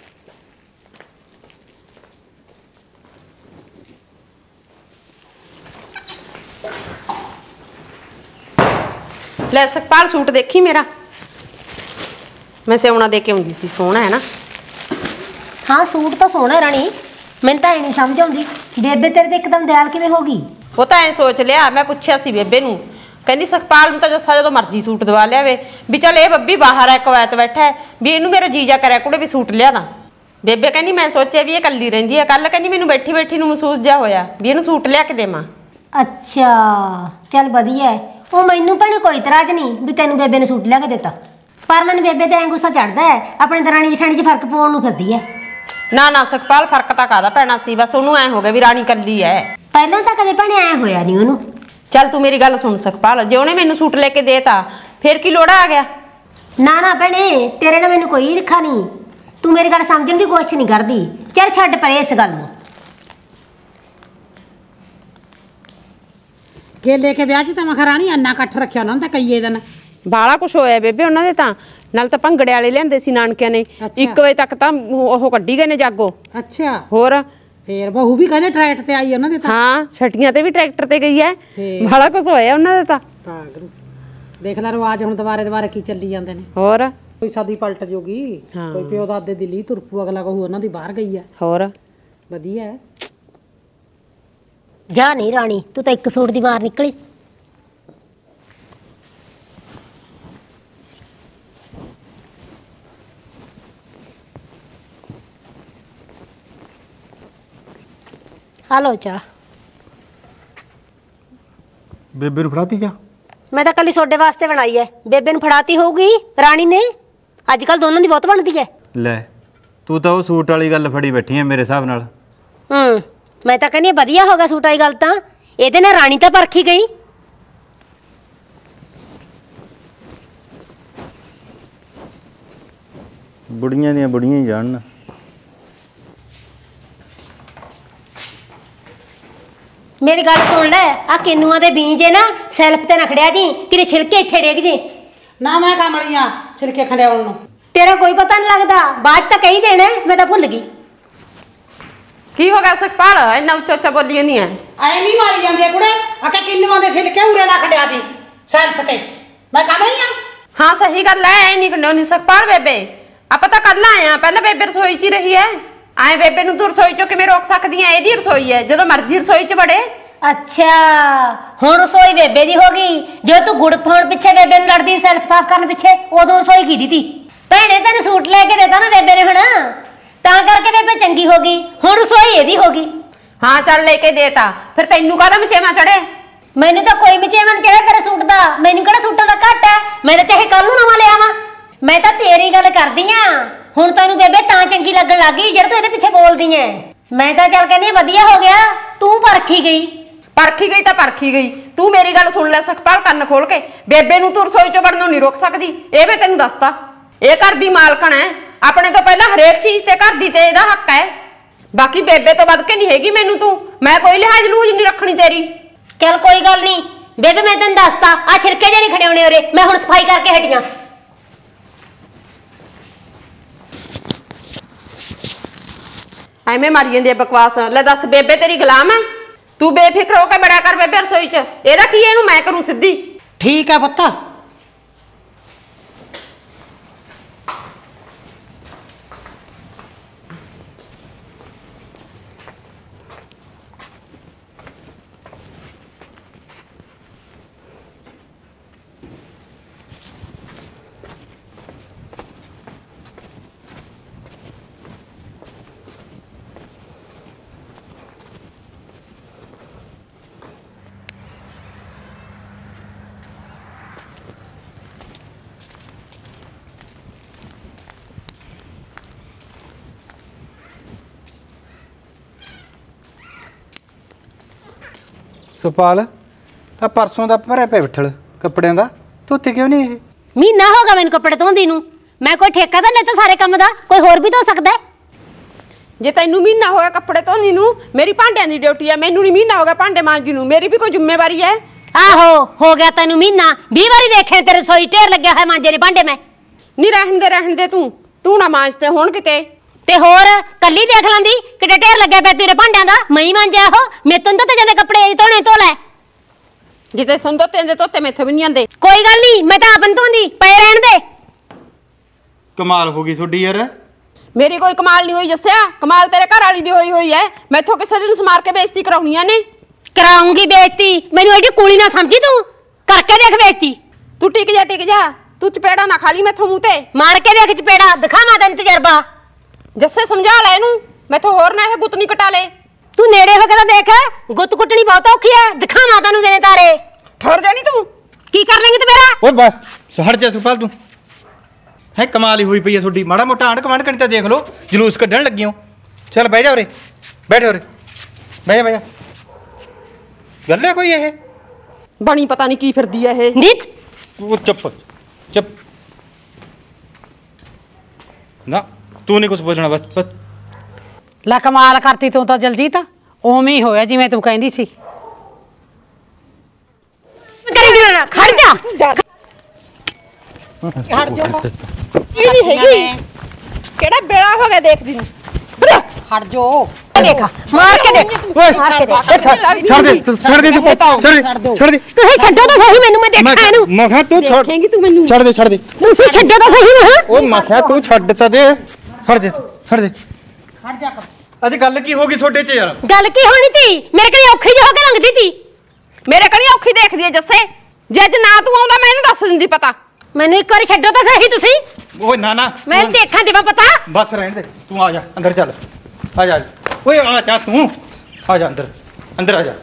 S2: ਲੈ ਸੁਖਪਾਲ, ਸੂਟ ਦੇਖੀ ਮੇਰਾ, ਮੈਂ ਸਿਉਣਾ ਦੇ ਕੇ ਆਉਂਦੀ ਸੀ, ਸੋਹਣਾ ਹੈ ਨਾ?
S1: ਹਾਂ ਸੂਟ ਤਾਂ ਸੋਹਣਾ ਰਾਣੀ, ਮੈਨੂੰ ਤਾਂ ਇਹ ਨਹੀਂ ਸਮਝ ਆਉਂਦੀ ਬੇਬੇ ਤੇਰੇ ਤੇ ਇੱਕਦਮ ਦਿਆਲ ਕਿਵੇਂ ਹੋ ਗਈ।
S2: ਉਹ ਤਾਂ ਐ ਸੋਚ ਲਿਆ, ਮੈਂ ਪੁੱਛਿਆ ਸੀ ਬੇਬੇ ਨੂੰ, ਕਹਿੰਦੀ ਸੁਖਪਾਲ ਨੂੰ ਤਾਂ ਜੱਸਾ ਜਦੋਂ ਮਰਜ਼ੀ ਸੂਟ ਦਵਾ ਲਿਆਵੇ, ਵੀ ਚੱਲ ਇਹ ਬੱਬੀ ਬਾਹਰ ਹੈ, ਕਵੈਤ ਬੈਠਾ ਹੈ, ਵੀ ਇਹਨੂੰ ਮੇਰਾ ਜੀਜਾ ਕਰਿਆ ਕੁੜੇ ਵੀ ਸੂਟ ਲਿਆ ਦਾਂ। ਬੇਬੇ ਕਹਿੰਦੀ ਮੈਂ ਸੋਚਿਆ ਵੀ ਇਹ ਇਕੱਲੀ ਰਹਿੰਦੀ ਹੈ, ਕੱਲ ਕਹਿੰਦੀ ਮੈਨੂੰ ਬੈਠੀ ਬੈਠੀ ਨੂੰ ਮਹਿਸੂਸ ਜਿਹਾ ਹੋਇਆ ਵੀ ਇਹਨੂੰ ਸੂਟ ਲਿਆ ਕੇ ਦੇਵਾਂ।
S1: ਅੱਛਾ ਚੱਲ ਵਧੀਆ ਹੈ। ਉਹ ਮੈਨੂੰ ਭੈਣੇ ਕੋਈ ਇਤਰਾਜ਼ ਨਹੀਂ ਵੀ ਤੈਨੂੰ ਬੇਬੇ ਨੇ ਸੂਟ ਲਿਆ ਕੇ ਦਿੱਤਾ, ਪਰ ਮੈਨੂੰ ਬੇਬੇ ਤੇ ਐਂ ਗੁੱਸਾ ਚੜਦਾ ਹੈ, ਆਪਣੇ ਦਰਾਣੀ ਜਠਾਣੀ 'ਚ ਫਰਕ ਪਾਉਣ ਨੂੰ ਫਿਰਦੀ ਹੈ।
S2: ਨਾ ਨਾ ਸੁਖਪਾਲ, ਫਰਕ ਤਾਂ ਕਾਹਦਾ ਪੈਣਾ ਸੀ, ਬਸ ਉਹਨੂੰ ਐ ਹੋ ਗਿਆ ਵੀ ਰਾਣੀ ਕੱਲੀ ਐ।
S1: ਪਹਿਲਾਂ ਤਾਂ ਕਦੇ ਭੈਣੇ ਐ ਹੋਇਆ ਨਹੀਂ ਉਹਨੂੰ।
S2: ਚੱਲ ਤੂੰ ਮੇਰੀ ਗੱਲ ਸੁਣ ਸੁਖਪਾਲ, ਜੇ ਉਹਨੇ ਮੈਨੂੰ ਸੂਟ ਲੈ ਕੇ ਦੇਤਾ ਫੇਰ ਕੀ ਲੋੜਾ ਆ ਗਿਆ?
S1: ਨਾ ਨਾ ਭੈਣੇ, ਤੇਰੇ ਨਾਲ ਮੈਨੂੰ ਕੋਈ ਈਰਖਾ ਨਹੀਂ, ਤੂੰ ਮੇਰੀ ਗੱਲ ਸਮਝਣ ਦੀ ਕੋਸ਼ਿਸ਼ ਨਹੀਂ ਕਰਦੀ। ਚੱਲ ਛੱਡ ਪਰੇ ਇਸ ਗੱਲ ਨੂੰ।
S4: ਗੇਲੇ ਕੇ ਵਿਆਹ 'ਚ ਤਾਂ ਮੈਂ ਕਿਹਾ ਰਾਣੀ ਇੰਨਾ ਇਕੱਠ ਰੱਖਿਆ ਉਹਨਾਂ ਨੇ ਤਾਂ ਕਈਏ ਦਿਨ।
S2: ਬਾਲਾ ਕੁਛ ਹੋਇਆ ਬੇਬੇ ਉਹਨਾਂ ਦੇ ਤਾਂ, ਨਾਲ ਤਾਂ ਭੰਗੜੇ ਵਾਲੇ ਲਿਆਂਦੇ ਸੀ ਨਾਨਕਿਆਂ ਨੇ, ਇੱਕ ਵਜੇ ਤੱਕ ਤਾਂ ਉਹ ਕੱਢੀ ਗਏ ਨੇ ਜਾਗੋ।
S4: ਅੱਛਾ,
S2: ਹੋਰ
S4: ਫੇਰ ਬਹੂ ਵੀ ਕਹਿੰਦੇ ਟਰੈਕਟਰ ਤੇ ਆਈ ਉਹਨਾਂ ਦੇ ਤਾਂ।
S2: ਹਾਂ, ਛਟੀਆਂ ਤੇ ਵੀ ਟਰੈਕਟਰ ਤੇ ਗਈ ਐ, ਬਾਲਾ ਕੁਛ ਹੋਇਆ ਉਹਨਾਂ ਦੇ ਤਾਂ।
S4: ਪਾਗਲ, ਦੇਖ ਲੈ ਰਿਵਾਜ ਹੁਣ ਦੁਬਾਰੇ ਦੁਬਾਰੇ ਕੀ ਚੱਲੀ ਜਾਂਦੇ ਨੇ।
S2: ਹੋਰ
S4: ਕੋਈ ਸਾਦੀ ਪਲਟ ਜੂਗੀ, ਕੋਈ ਪਿਓ ਦਾਦੇ ਦੀ ਲੀ ਤੁਰਪੂ, ਅਗਲਾ ਕਹੂ ਉਹਨਾਂ ਦੀ ਬਾਹਰ ਗਈ ਹੈ।
S2: ਹੋਰ
S4: ਵਧੀਆ ਹੈ।
S1: ਜਾ ਨਹੀਂ ਰਾਣੀ, ਤੂੰ ਤਾਂ ਇੱਕ ਸੂਟ ਦੀ ਮਾਰ ਨਿਕਲੀ। ਹਲੋ ਚਾਹ
S3: ਬੇਬੇ ਨੂੰ ਫੜਾਤੀ ਜਾ?
S1: ਮੈਂ ਤਾਂ ਕੱਲੀ ਸੋਡੇ ਵਾਸਤੇ ਬਣਾਈ ਐ, ਬੇਬੇ ਨੂੰ ਫੜਾਤੀ ਹੋਊਗੀ ਰਾਣੀ ਨੇ। ਅੱਜ ਕੱਲ ਦੋਨਾਂ ਦੀ ਬਹੁਤ ਬਣਦੀ ਐ।
S3: ਲੈ, ਤੂੰ ਤਾਂ ਉਹ ਸੂਟ ਵਾਲੀ ਗੱਲ ਫੜੀ ਬੈਠੀ ਐ ਮੇਰੇ ਹਿਸਾਬ ਨਾਲ।
S1: ਹੂੰ, ਮੈਂ ਤਾਂ ਕਹਿੰਦੀ ਵਧੀਆ ਹੋ ਗਿਆ ਸੂਟ ਵਾਲੀ ਗੱਲ ਤਾਂ, ਇਹਦੇ ਨਾਲ ਰਾਣੀ ਤਾਂ ਪਰਖੀ ਗਈ।
S3: ਬੁੜੀਆਂ ਦੀਆਂ ਬੁੜੀਆਂ ਹੀ ਜਾਣਨ।
S1: ਮੇਰੀ ਗੱਲ ਸੁਣ ਲੈ, ਆ ਕਿੰਨੂਆਂ ਦੇ ਬੀਜ ਏ ਨਾ ਸੈਲਫ ਤੇ ਨਾ ਖੜਿਆ ਜੀ, ਕਿਤੇ ਛਿਲਕੇ ਇੱਥੇ ਡੇਗ ਜੀ।
S4: ਨਾ ਮੈਂ ਕਮਲੀਆਂ ਛਿਲਕੇ ਖੰਡਿਆਉਣ ਨੂੰ।
S1: ਤੇਰਾ ਕੋਈ ਪਤਾ ਨਹੀਂ ਲੱਗਦਾ, ਬਾਅਦ ਤਾਂ ਕਹੀ ਦੇਣਾ, ਮੈਂ ਤਾਂ ਭੁੱਲ ਗਈ।
S2: ਕੀ ਹੋ ਗਿਆ ਸੁਖਪਾਲ ਇੰਨਾ ਉੱਚਾ ਉੱਚਾ ਬੋਲੀ ਨਹੀਂ ਐ
S4: ਐ ਨਹੀਂ ਮਾਰੀ ਜਾਂਦੇ ਕੁੜੇ ਆਕਾ ਕਿੰਨਵਾਂ ਦੇ ਛਿਲਕੇ ਉਰੇ ਰੱਖ ਡਿਆ ਦੀ ਸੈਲਫ ਤੇ ਮੈਂ ਕੰਮ ਨਹੀਂ ਆ
S2: ਹਾਂ ਸਹੀ ਗੱਲ ਐ ਐ ਨਹੀਂ ਖੰਡੋਨੀ ਸੁਖਪਾਲ ਬੇਬੇ ਆਪਾਂ ਤਾਂ ਕੱਲ ਆਏ ਆ ਪਹਿਲਾਂ ਬੇਬੇ ਰਸੋਈ 'ਚ ਹੀ ਰਹੀ ਐ ਐ ਬੇਬੇ ਨੂੰ ਤੂੰ ਰਸੋਈ 'ਚੋਂ ਕਿਵੇਂ ਰੋਕ ਸਕਦੀ ਐ ਇਹਦੀ ਰਸੋਈ ਐ ਜਦੋਂ ਮਰਜ਼ੀ ਰਸੋਈ 'ਚ ਵੜੇ
S1: ਅੱਛਾ ਹੁਣ ਰਸੋਈ ਬੇਬੇ ਦੀ ਹੋ ਗਈ ਜੋ ਤੂੰ ਗੁੜ ਪਾਉਣ ਪਿੱਛੇ ਬੇਬੇ ਨੂੰ ਲੜਦੀ ਸੈਲਫ ਸਾਫ਼ ਕਰਨ ਪਿੱਛੇ ਉਦੋਂ ਰਸੋਈ ਕੀਤੀ ਤੀ ਭੈਣੇ ਤੈਨੂੰ ਸੂਟ ਲੈ ਕੇ ਦੇਤਾ ਨਾ ਬੇਬੇ ਨੇ ਹੁਣ ਤਾਂ ਕਰਕੇ ਬੇਬੇ ਚੰਗੀ ਹੋ ਗਈ ਹੁਣ ਰਸੋਈ ਇਹਦੀ ਹੋ ਗਈ
S2: ਹਾਂ ਚੱਲ ਲੈ ਕੇ ਦੇਤਾ ਫਿਰ ਤੈਨੂੰ ਕਾਹਦਾ ਮਚੇਵਾ ਚੜੇ
S1: ਮੈਨੂੰ ਤਾਂ ਕੋਈ ਮਚੇਵਾ ਨਹੀਂ ਚੜਿਆ ਤੇਰੇ ਸੂਟ ਦਾ ਮੈਨੂੰ ਕਿਹੜਾ ਸੂਟਾਂ ਦਾ ਘੱਟ ਹੈ ਮੈਂ ਤਾਂ ਚਾਹੇ ਕੱਲ ਨੂੰ ਨਵਾਂ ਲਿਆ ਆਵਾਂ ਮੈਂ ਤਾਂ ਤੇਰੀ ਗੱਲ ਕਰਦੀ ਆ ਹੁਣ ਤੈਨੂੰ ਬੇਬੇ ਤਾਂ ਚੰਗੀ ਲੱਗਣ ਲੱਗੀ ਜਿਹੜਾ ਤੂੰ ਇਹਦੇ ਪਿੱਛੇ ਬੋਲਦੀ ਐ ਮੈਂ ਤਾਂ ਚੱਲ ਕਹਿੰਦੀ ਵਧੀਆ ਹੋ ਗਿਆ ਤੂੰ ਪਰਖੀ ਗਈ
S2: ਪਰਖੀ ਗਈ ਤਾਂ ਪਰਖੀ ਗਈ ਤੂੰ ਮੇਰੀ ਗੱਲ ਸੁਣ ਲੈ ਸੁਖਪਾਲ ਕੰਨ ਖੋਲ ਕੇ ਬੇਬੇ ਨੂੰ ਤੂੰ ਰਸੋਈ 'ਚੋਂ ਵੜਨੋਂ ਨਹੀਂ ਰੋਕ ਸਕਦੀ ਇਹ ਮੈਂ ਤੈਨੂੰ ਦੱਸਤਾ ਇਹ ਘਰ ਦੀ ਮਾਲਕਣ ਹੈ ਆਪਣੇ ਤੋਂ ਪਹਿਲਾਂ ਹਰੇਕ ਚੀਜ਼ ਤੇ ਘਰ ਦੀ ਤੇ ਇਹਦਾ ਹੱਕ ਹੈ ਬਾਕੀ ਬੇਬੇ ਤੋਂ ਵੱਧ ਕੇ ਨਹੀਂ ਹੈਗੀ ਮੈਨੂੰ ਤੂੰ ਮੈਂ ਕੋਈ ਲਿਹਾਜ਼ ਲੂਜ ਨਹੀਂ ਰੱਖਣੀ ਤੇਰੀ
S1: ਚੱਲ ਕੋਈ ਗੱਲ ਨਹੀਂ ਬੇਬੇ ਮੈਂ ਤੈਨੂੰ ਦੱਸਤਾ ਆ ਛਿਲਕੇ ਜਿਹੇ ਨਹੀਂ ਖੜੇ ਹੋਣੇ ਉਰੇ ਮੈਂ ਹੁਣ ਸਫਾਈ ਕਰਕੇ ਹਟੀਆਂ
S2: ਐਵੇਂ ਮਾਰੀ ਜਾਂਦੀ ਬਕਵਾਸ ਲੈ ਦੱਸ ਬੇਬੇ ਤੇਰੀ ਗੁਲਾਮ ਹੈ ਤੂੰ ਬੇਫਿਕਰ ਹੋ ਕੇ ਬੜਾ ਕਰ ਬੇਬੇ ਰਸੋਈ 'ਚ ਇਹਦਾ ਕੀ ਇਹਨੂੰ ਮੈਂ ਕਰੂੰ ਸਿੱਧੀ
S4: ਠੀਕ ਹੈ ਪੁੱਤ
S3: ਸੁਪਾਲ ਆ ਪਰਸੋਂ ਦਾ ਭਰਿਆ ਪਿਆ ਬਿੱਠਲ ਕੱਪੜਿਆਂ ਦਾ ਧੋਤੇ ਕਿਉਂ ਨਹੀਂ ਇਹ
S1: ਮਹੀਨਾ ਹੋ ਗਿਆ ਮੈਨੂੰ ਕੱਪੜੇ ਧੋਂਦੀ ਨੂੰ ਮੈਂ ਕੋਈ ਠੇਕਾ ਤਾਂ ਨਹੀਂ ਤਾਂ ਸਾਰੇ ਕੰਮ ਦਾ ਕੋਈ ਹੋਰ ਵੀ ਧੋ ਸਕਦਾ
S2: ਜੇ ਤੈਨੂੰ ਮਹੀਨਾ ਹੋਇਆ ਕੱਪੜੇ ਧੋਣੀ ਨੂੰ ਮੇਰੀ ਭਾਂਡਿਆਂ ਦੀ ਡਿਊਟੀ ਹੈ ਮੈਨੂੰ ਨਹੀਂ ਮਹੀਨਾ ਹੋ ਗਿਆ ਭਾਂਡੇ ਮਾਂਜੀ ਨੂੰ ਮੇਰੀ ਵੀ ਕੋਈ ਜ਼ਿੰਮੇਵਾਰੀ ਹੈ
S1: ਆਹੋ ਹੋ ਗਿਆ ਤੈਨੂੰ ਮਹੀਨਾ ਵੀਹ ਵਾਰੀ ਦੇਖੇ ਤੇਰੇ ਰਸੋਈ ਢੇਰ ਲੱਗਿਆ ਹੋਇਆ ਮਾਂਜੇ ਨੇ ਭਾਂਡੇ ਮੈਂ
S2: ਨਹੀਂ ਰਹਿਣ ਦੇ ਰਹਿਣ ਦੇ ਤੂੰ ਤੂੰ ਨਾ ਮਾਂਜਦੇ ਹੋਣ ਕਿਤੇ
S1: ਤੇ ਹੋਰ ਕੱਲੀ ਦੇਖ ਲੈਂਦੀ ਕਿਤੇ ਢੇਰ ਲੱਗਿਆ ਪਿਆ ਤੇਰੇ ਭਾਂਡਿਆਂ ਦਾ ਮੈਂ ਹੀ ਮਾਂਜਿਆ ਉਹ ਮੇਤੋਂ ਤਾਂ ਜਾਂਦੇ ਕੱਪੜੇ ਧੋਣੇ ਧੋ ਲੈ
S2: ਜਿੱਤੇ ਸੰਦੋ ਤੇਂਦੇ ਧੋਤੇ ਮੈਥੋਂ ਵੀ ਨਹੀਂ ਆਂਦੇ
S1: ਕੋਈ ਗੱਲ ਨਹੀਂ ਮੈਂ ਤਾਂ ਆਪ ਨੀ ਧੋਂਦੀ ਪਏ ਰਹਿਣ ਦੇ
S3: ਕਮਾਲ ਹੋ ਗਈ ਤੁਹਾਡੀ ਯਾਰ
S2: ਮੇਰੀ ਕੋਈ ਕਮਾਲ ਨਹੀਂ ਹੋਈ ਜੱਸਿਆ ਕਮਾਲ ਤੇਰੇ ਘਰ ਵਾਲੀ ਦੀ ਹੋਈ ਹੋਈ ਹੈ ਮੈਥੋਂ ਕਿਸੇ ਦਿਨ ਸਮਾਰ ਕੇ ਬੇਇੱਜ਼ਤੀ ਕਰਾਉਣੀਆਂ ਨੇ
S1: ਕਰਾਉਂਗੀ ਬੇਇੱਜ਼ਤੀ ਮੈਨੂੰ ਐਡੀ ਕੁੜੀ ਨਾ ਸਮਝੀ ਤੂੰ ਕਰਕੇ ਦੇਖ ਬੇਇੱਜ਼ਤੀ
S2: ਤੂੰ ਟਿਕ ਜਾ ਟਿਕ ਜਾ ਤੂੰ ਚਪੇੜਾ ਨਾ ਖਾਲੀ ਮੈਥੋਂ ਮੂੰਹ ਤੇ
S1: ਮਾਰ ਕੇ ਦੇਖ ਚਪੇੜਾ ਦਿਖਾਵਾਂ ਤੈਨੂੰ ਤਜਰਬਾ
S2: ਜੱਸੇ ਸਮਝਾ ਲੈ ਇਹਨੂੰ ਮੈਥੋਂ ਹੋਰ ਨਾ ਇਹ ਗੁੱਤ ਨਹੀਂ ਕਟਾ ਲੈ
S1: ਤੂੰ ਨੇੜੇ ਹੋ ਕੇ ਤਾਂ ਦੇਖ ਗੁੱਤ ਕੁੱਟਣੀ ਬਹੁਤ ਔਖੀ ਹੈ ਦਿਖਾਵਾਂ ਤੈਨੂੰ ਦੇਣੇ ਤਾਰੇ
S2: ਠਰ ਜਾ ਨਹੀਂ ਤੂੰ
S1: ਕੀ ਕਰ ਲੇਂਗੀ ਤੂੰ ਮੇਰਾ
S3: ਓਏ ਬਸ ਹਟ ਜਾ ਸੁਪਾਲ ਤੂੰ ਹੈ ਕਮਾਲ ਹੀ ਹੋਈ ਪਈ ਹੈ ਤੁਹਾਡੀ ਮਾੜਾ ਮੋਟਾ ਆਂਢ ਕਮਾਂਡ ਕਣੀ ਤਾਂ ਦੇਖ ਲਓ ਜਲੂਸ ਕੱਢਣ ਲੱਗੀ ਹੋ ਚੱਲ ਬਹਿ ਜਾ ਉਰੇ ਬੈਠ ਉਰੇ ਬਹਿ ਜਾ ਬਹਿ ਜਾ ਗੱਲ ਹੈ ਕੋਈ ਇਹ
S2: ਬਣੀ ਪਤਾ ਨਹੀਂ ਕੀ ਫਿਰਦੀ ਐ ਇਹ
S1: ਨੀਤ
S3: ਉਹ ਚੁੱਪ ਚੁੱਪ ਨਾ ਤੂੰ ਨਹੀਂ ਕੁਝ ਬੋਲਣਾ ਬਸ ਬਸ
S4: ਲੈ ਕਮਾਲ ਕਰਤੀ ਤੂੰ ਤਾਂ ਜਲਜੀਤ ਉਵੇਂ ਹੀ ਹੋਇਆ ਜਿਵੇਂ ਤੂੰ ਕਹਿੰਦੀ ਸੀ
S1: ਕਰੀ ਨਾ ਖੜ ਜਾ
S4: ਹਟ ਜਾ
S2: ਇਹ ਨਹੀਂ ਹੈਗੀ ਕਿਹੜਾ ਬੇੜਾ ਹੋ ਗਿਆ ਦੇਖਦੀ ਨੂੰ
S4: ਹਟ ਜੋ
S1: ਦੇਖ ਮਾਰ ਕੇ ਦੇਖ ਮਾਰ ਕੇ ਦੇਖ
S3: ਛੱਡ ਦੇ ਛੱਡ ਦੇ ਤੂੰ ਛੱਡ ਦੇ ਛੱਡ ਦੇ
S1: ਤੁਸੀਂ ਛੱਡੋ ਤਾਂ ਸਹੀ ਮੈਨੂੰ ਮੈਂ ਦੇਖਾਂ ਇਹਨੂੰ
S3: ਮੈਂ ਕਿਹਾ ਤੂੰ ਛੱਡ
S2: ਦੇਖੇਂਗੀ ਤੂੰ ਮੈਨੂੰ
S3: ਛੱਡ ਦੇ ਛੱਡ ਦੇ
S1: ਤੁਸੀਂ ਛੱਡੋ ਤਾਂ ਸਹੀ ਮੈਂ
S3: ਉਹ ਮੈਂ ਕਿਹਾ ਤੂੰ ਛੱਡ ਤਾਂ ਦੇ ਛੱਡ ਦੇ ਛੱਡ ਦੇ
S4: ਹਟ ਜਾ
S3: ਅੱਜ ਗੱਲ ਕੀ ਹੋ ਗਈ ਤੁਹਾਡੇ 'ਚ ਯਾਰ
S1: ਗੱਲ ਕੀ ਹੋਣੀ ਤੀ ਮੇਰੇ ਕੋਲ ਔਖੀ ਜਿਹੀ ਹੋ ਕੇ ਲੰਘਦੀ ਤੀ
S2: ਮੇਰੇ ਕਣੀ ਔਖੀ ਦੇਖਦੀ ਐ ਜੱਸੇ ਜੇ ਅੱਜ ਨਾ ਤੂੰ ਆਉਂਦਾ ਮੈਂ ਇਹਨੂੰ ਦੱਸ ਦਿੰਦੀ ਪਤਾ
S1: ਮੈਨੂੰ ਇੱਕ ਵਾਰੀ ਛੱਡੋ ਤਾਂ ਸਹੀ ਤੁਸੀਂ
S3: ਓਏ ਨਾ ਨਾ
S1: ਮੈਂ ਦੇਖਾਂ ਦੇਵਾਂ ਪਤਾ
S3: ਬਸ ਰਹਿਣ ਦੇ ਤੂੰ ਆ ਜਾ ਅੰਦਰ ਚੱਲ ਆ ਜਾ ਓਏ ਆ ਜਾ ਤੂੰ ਆ ਜਾ ਅੰਦਰ ਅੰਦਰ ਆ ਜਾ